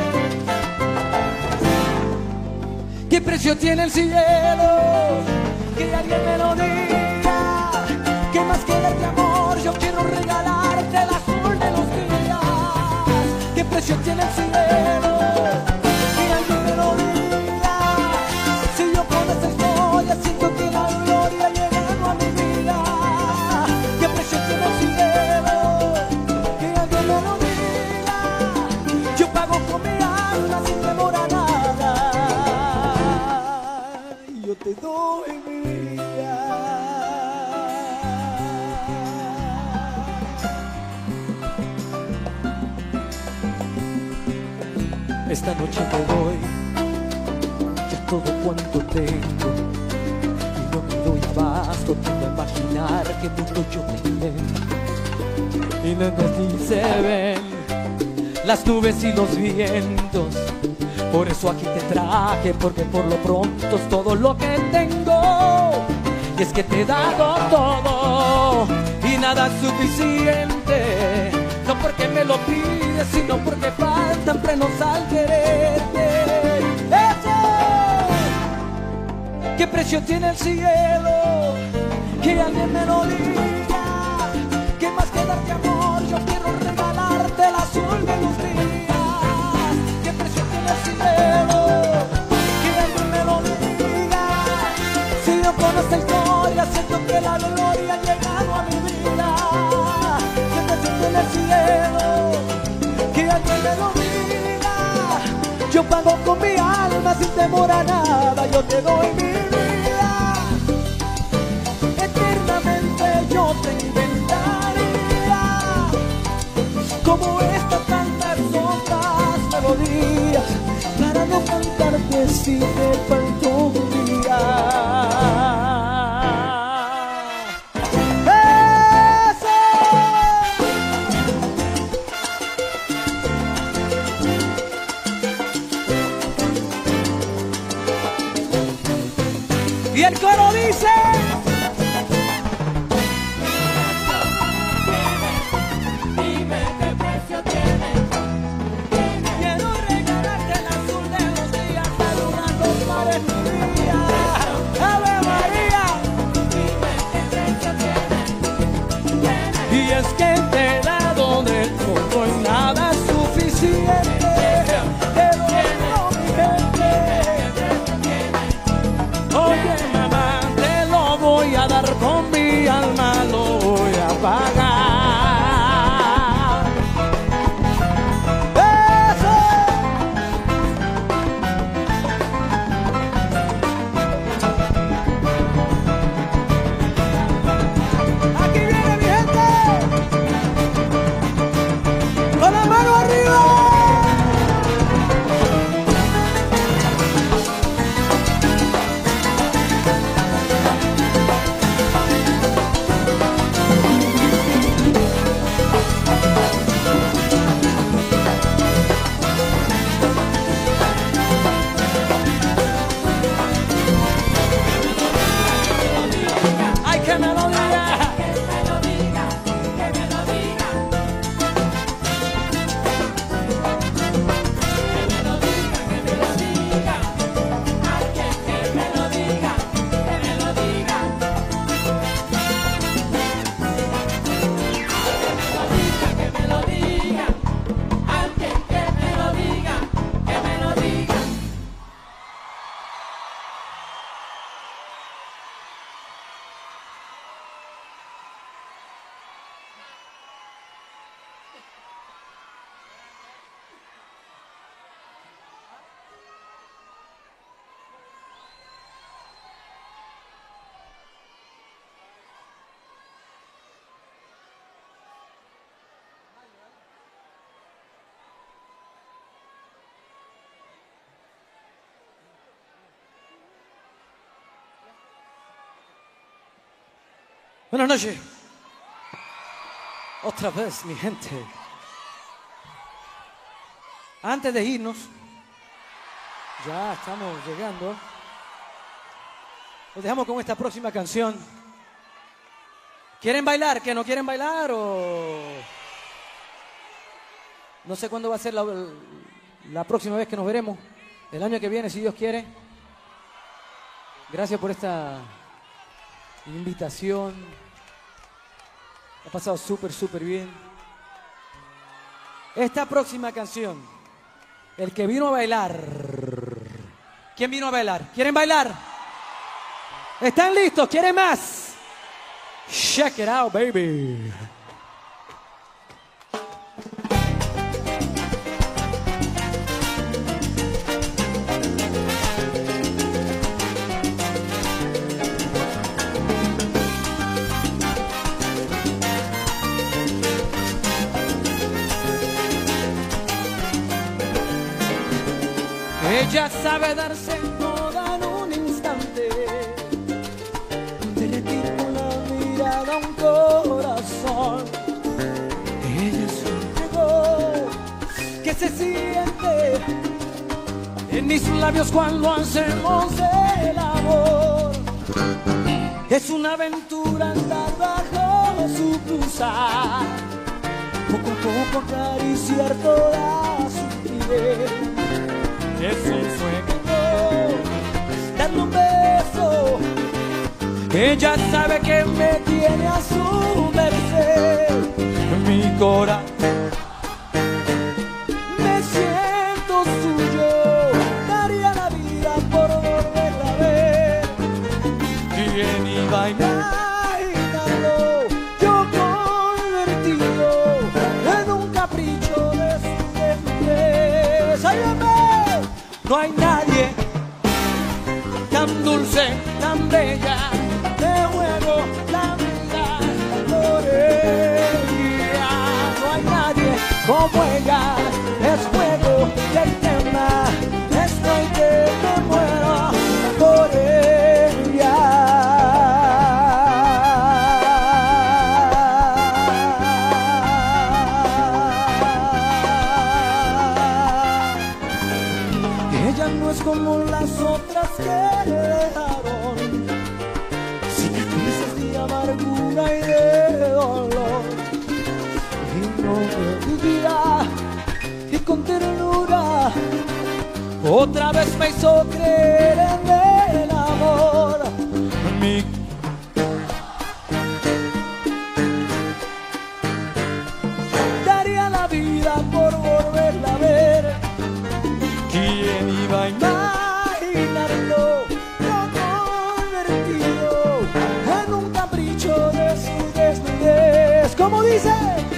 ¿Qué precio tiene el cielo? Que alguien me lo diga. ¿Qué más que darte amor? Yo quiero regalarte el azul de los días. ¿Qué precio tiene el cielo? Que alguien me lo diga. Si yo con esta historia siento que la gloria ha llegado a mi vida. ¿Qué precio tiene el cielo? Que alguien me lo diga. Yo pago con mi alma sin temor a nada. Y yo te doy mi vida. Esta noche te doy ya todo cuanto tengo y no me doy abasto para imaginar que mundo yo te invento. Y ni se ven las nubes y los vientos. Por eso aquí te traje, porque por lo pronto es todo lo que tengo. Y es que te he dado todo y nada es suficiente. No porque me lo pides, sino porque faltan frenos al quererte. ¡Eso! ¿Qué precio tiene el cielo? Que alguien me lo diga. ¿Qué más que darte amor? Yo quiero regalarte el azul de los días. ¿Qué precio tiene el cielo? Que alguien me lo diga. Si yo con esta historia siento que la gloria ha llegado a mi vida. ¿Qué precio tiene el cielo? Que alguien me lo diga. Yo pago con mi alma sin temor a nada. Yo te doy mi vida. Eternamente yo te inventaría como estas tantas otras melodías para no cantarte si te faltó un día. Y el coro dice: dime qué precio tiene. Quiero regalarte el azul de los días, de los mares Buenas noches. Otra vez, mi gente. Antes de irnos, ya estamos llegando. Los dejamos con esta próxima canción. ¿Quieren bailar? ¿Que no quieren bailar? O no sé cuándo va a ser la próxima vez que nos veremos. El año que viene, si Dios quiere. Gracias por esta invitación. Ha pasado súper bien. Esta próxima canción, el que vino a bailar. ¿Quién vino a bailar? ¿Quieren bailar? ¿Están listos? ¿Quieren más? Check it out, baby. Ella sabe darse toda en un instante, derretir con la mirada un corazón. Ella es un fuego que se siente en mis labios cuando hacemos el amor. Es una aventura andar bajo su pulsar, poco a poco acariciar toda su piel. Es un sueño, darle un beso. Ella sabe que me tiene a su merced. Mi corazón, me siento suyo. Daría la vida por volverla a ver. ¿Quién iba a imaginarlo? Yo convertido en un capricho de su desnudez. ¡Ayúdame! No hay nadie tan dulce, tan bella, de juego la vida por ella. No hay nadie como ella, es fuego que quema, estoy que me muero por ella. Ella no es como las otras que dejaron cicatrices de amargura y de dolor. Y no me vivirá y con ternura otra vez me hizo creer en el amor. Daría la vida por volverla a ver. ¿Quién iba a imaginarlo? Yo convertido en un capricho de su desnudez. ¿Cómo dice?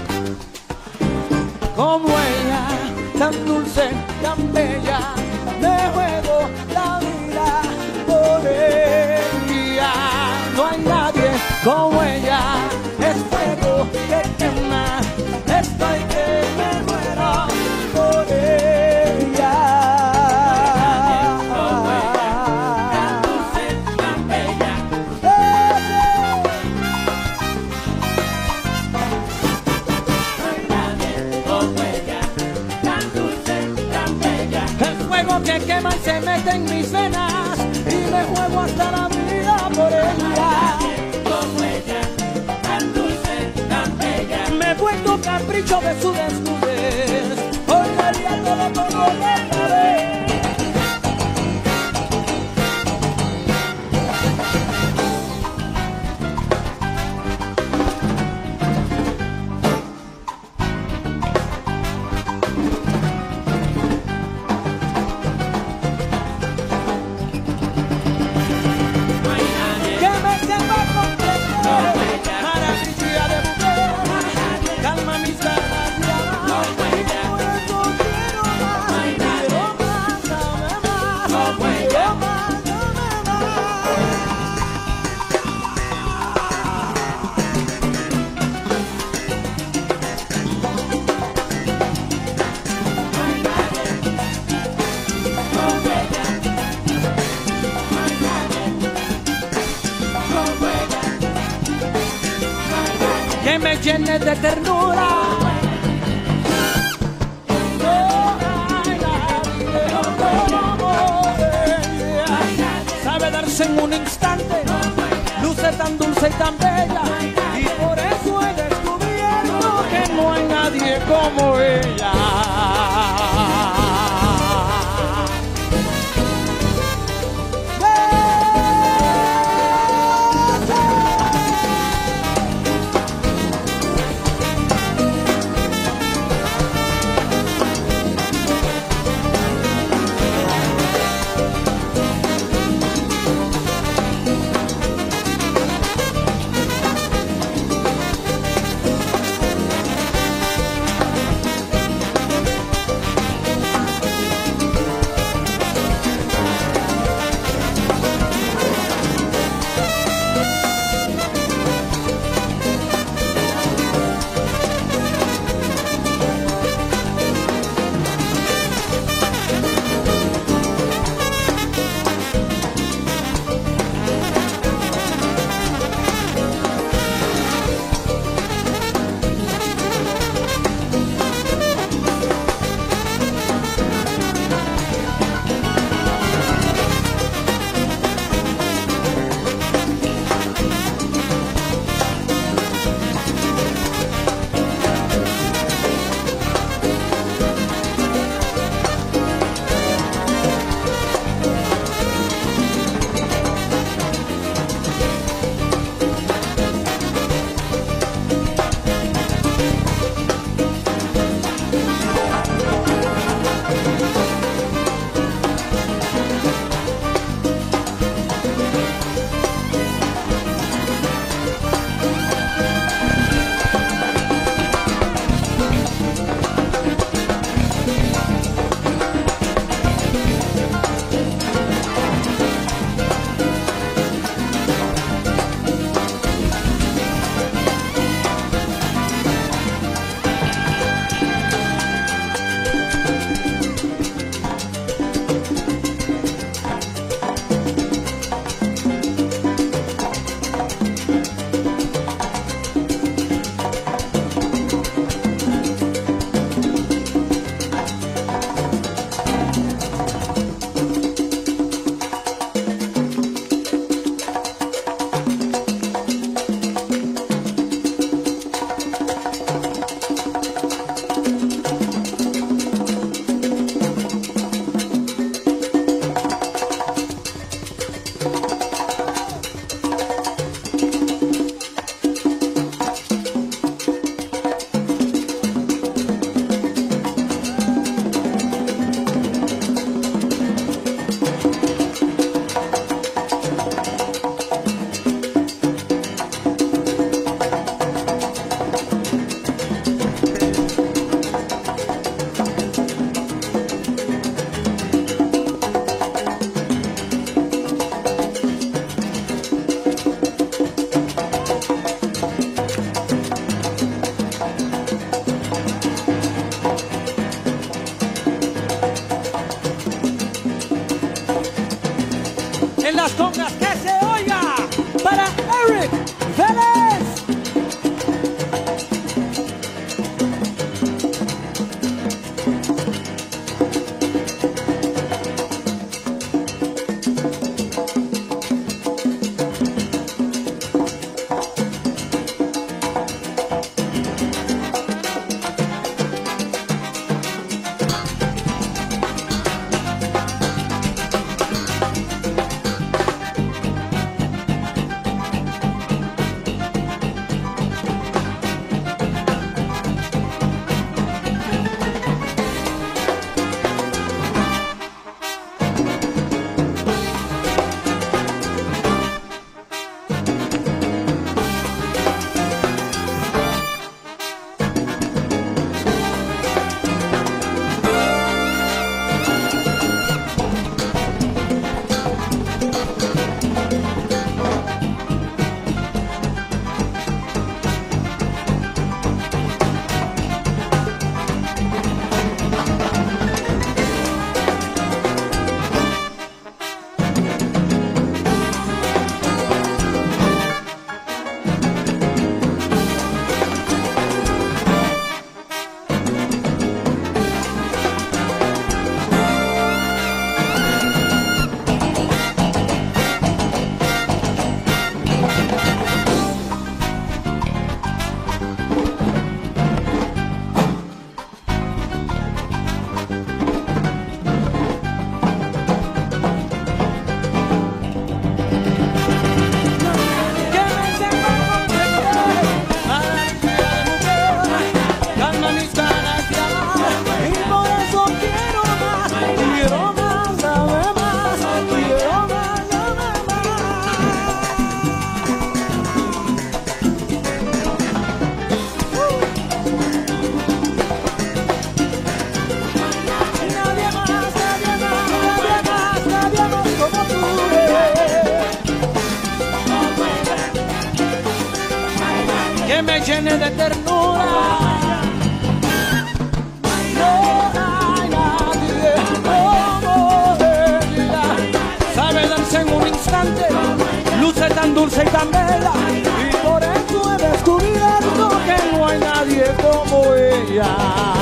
Como ella, tan dulce, tan bella, me juego la vida por ella. No hay nadie como ella, es fuego que quema, estoy que me muero por ella. Que quema y se mete en mis venas y me juego hasta la vida por ella. Como ella, tan dulce, tan bella, me he vuelto capricho de su desnudez. Hoy daría todo por volverla a ver. Calma mis ganas de amar, por eso quiero más. que me llene de ternura. Sabe darse en un instante, luce tan dulce y tan bella, y por eso he descubierto que no hay nadie como ella. que me llene de ternura. No hay nadie como ella. Sabe darse en un instante, luce tan dulce y tan bella, y por eso he descubierto que no hay nadie como ella.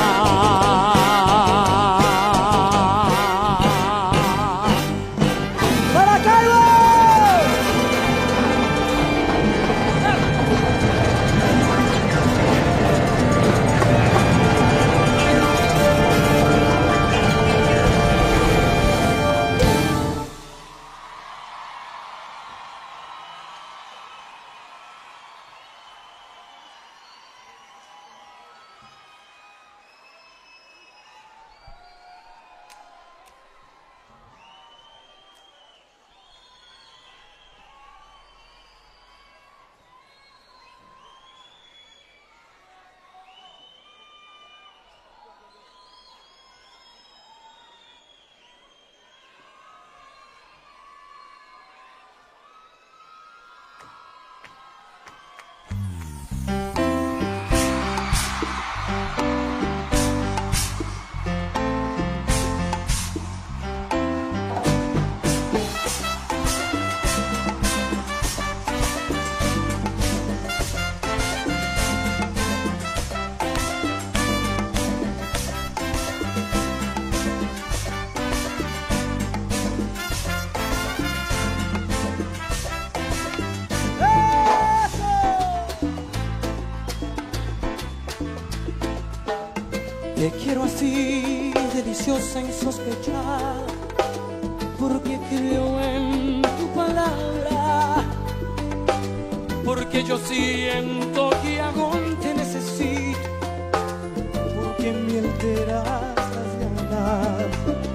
Te quiero así, deliciosa, insospechada, porque creo en tu palabra, porque yo siento que aún te necesito, porque me alteras las ganas.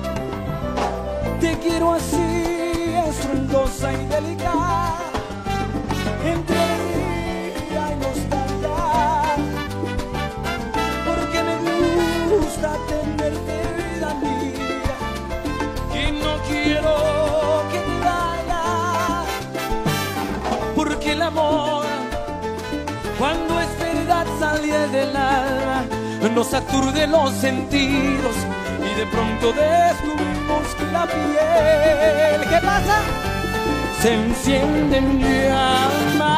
Te quiero así, estruendosa y delicada, entre alegría y nostalgia, porque me gusta tenerte, vida mía, y no quiero que te vayas, porque el amor, cuando es verdad, sale del alma, nos aturde los sentidos y de pronto descubrimos que la piel, ¿qué pasa? Se enciende en llamas.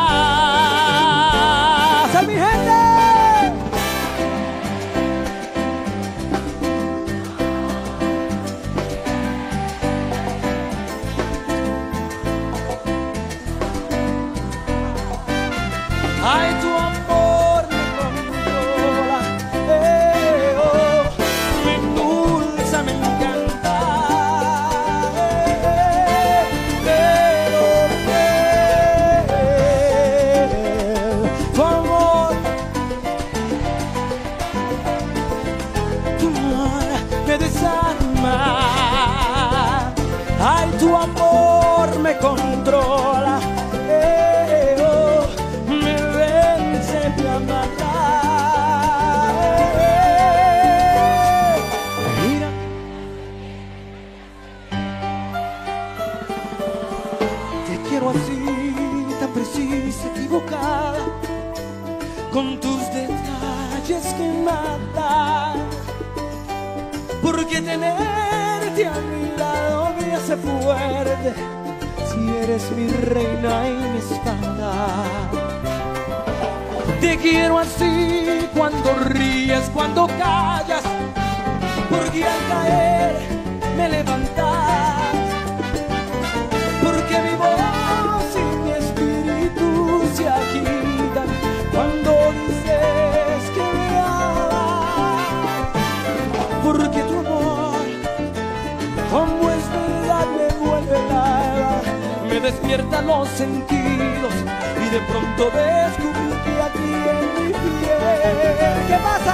¡A mi gente! Ay, tu amor me controla, oh, me endulza, me encanta, pero tu amor me desarma. Ay, tu amor me controla. Así, tan precisa, equivocada, con tus detalles que matan, porque tenerte a mi lado me hace fuerte, si eres mi reina y mi espada. Te quiero así, cuando ríes, cuando callas, porque al caer me levantas, porque mi voz se agitan cuando dices que me amas, porque tu amor, como es verdad, me vuelve el alma, me despierta los sentidos y de pronto descubrí que aquí en mi piel, ¿qué pasa?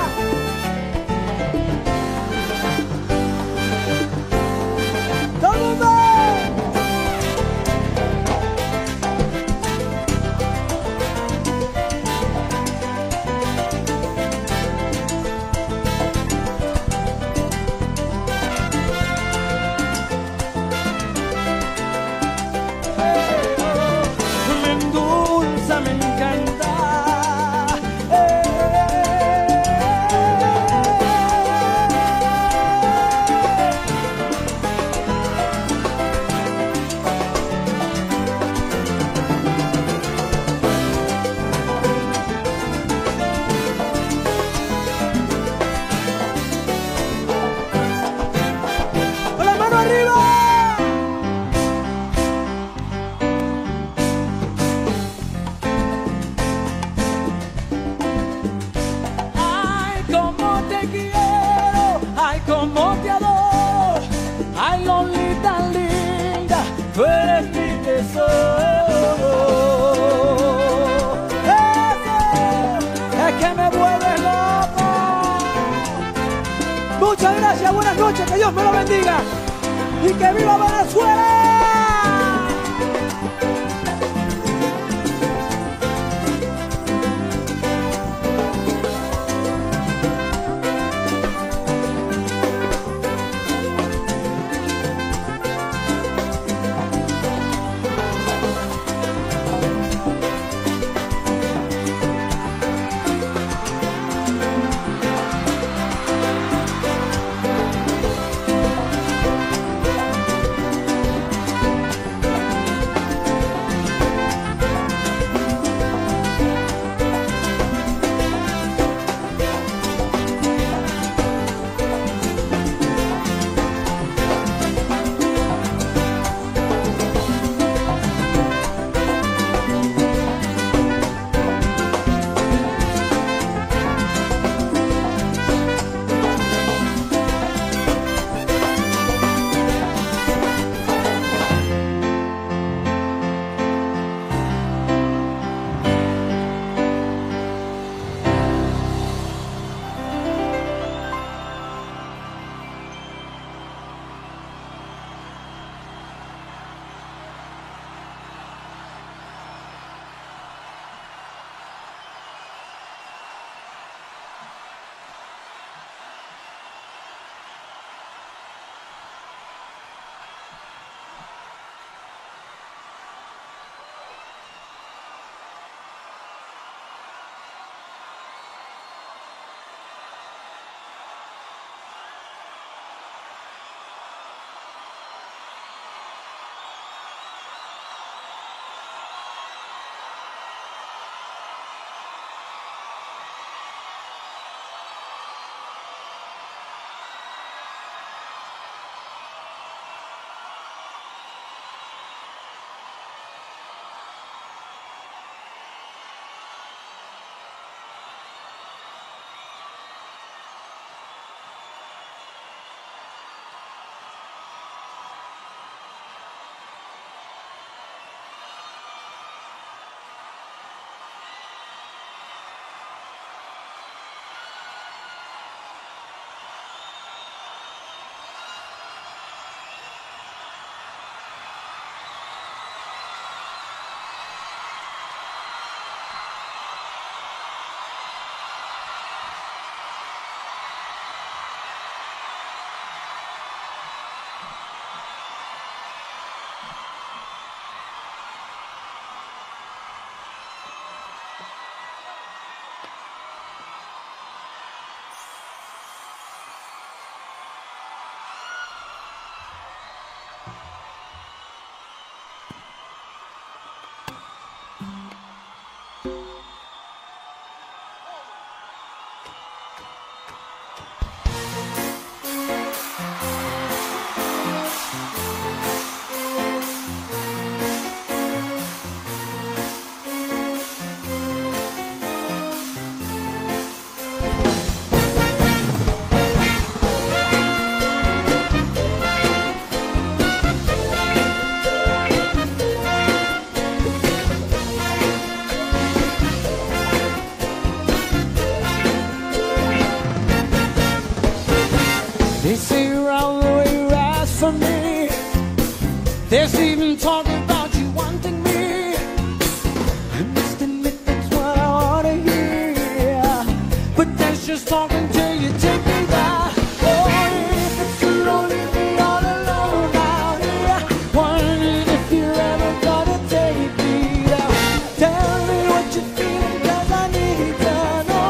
¡Todo el mundo! Me encanta, te quiero, ay, como te adoro, ay, Lolita linda, tú eres mi tesoro. Es que me vuelves loco. Muchas gracias, buenas noches, que Dios me lo bendiga y que viva Venezuela. They say you're all the way you ask for me. There's even talk about you wanting me. I must admit that's what I wanna hear, but that's just talk until you take me there. Oh, if it's true, don't leave me all alone out here. Wondering if you're ever gonna take me there. Tell me what you're feeling, 'cause I need to know.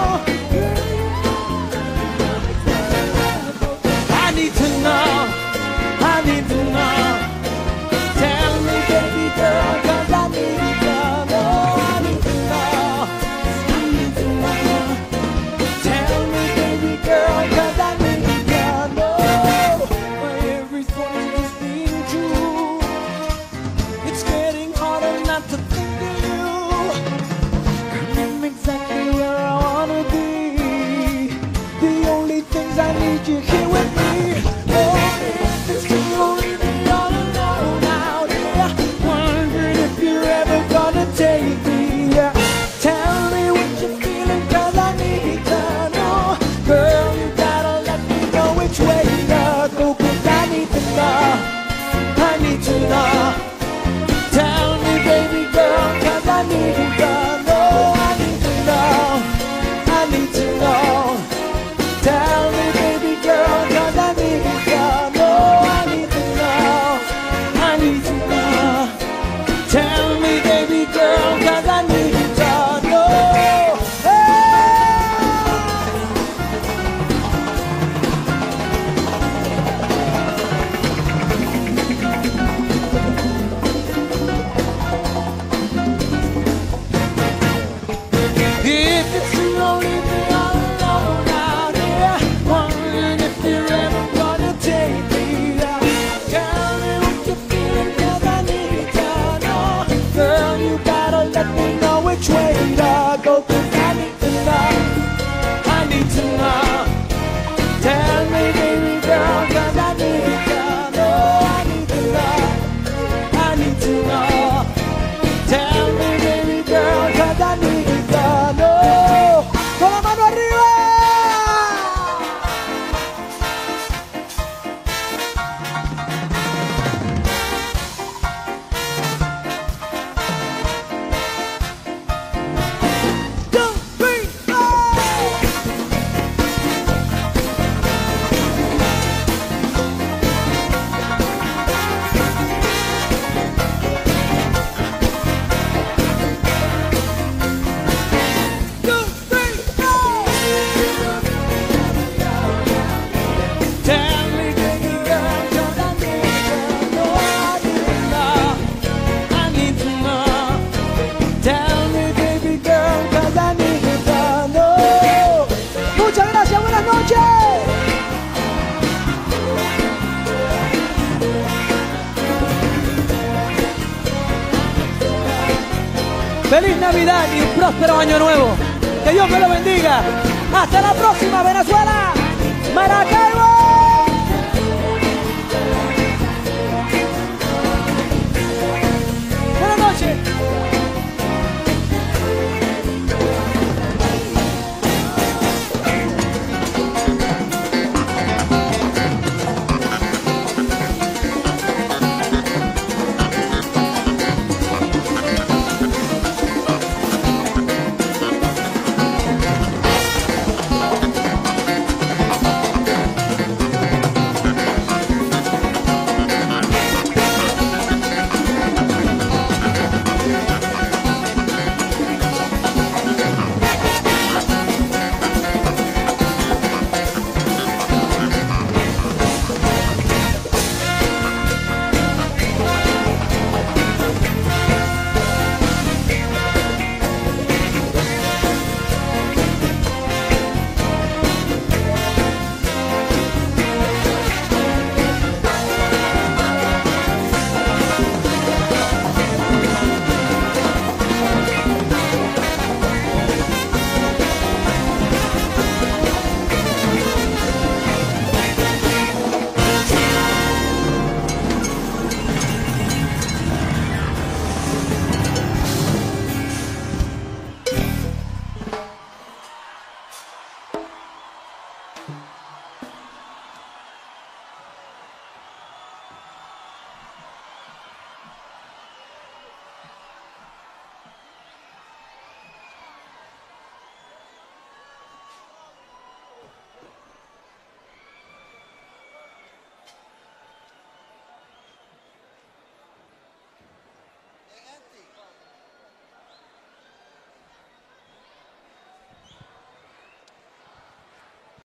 I need to know. I need to know. Tell me, baby girl, 'cause I need to know. I need to know. I need to know. Tell me, baby Feliz Navidad y un próspero año nuevo. Que Dios me lo bendiga. Hasta la próxima, Venezuela. Maracaibo. Buenas noches.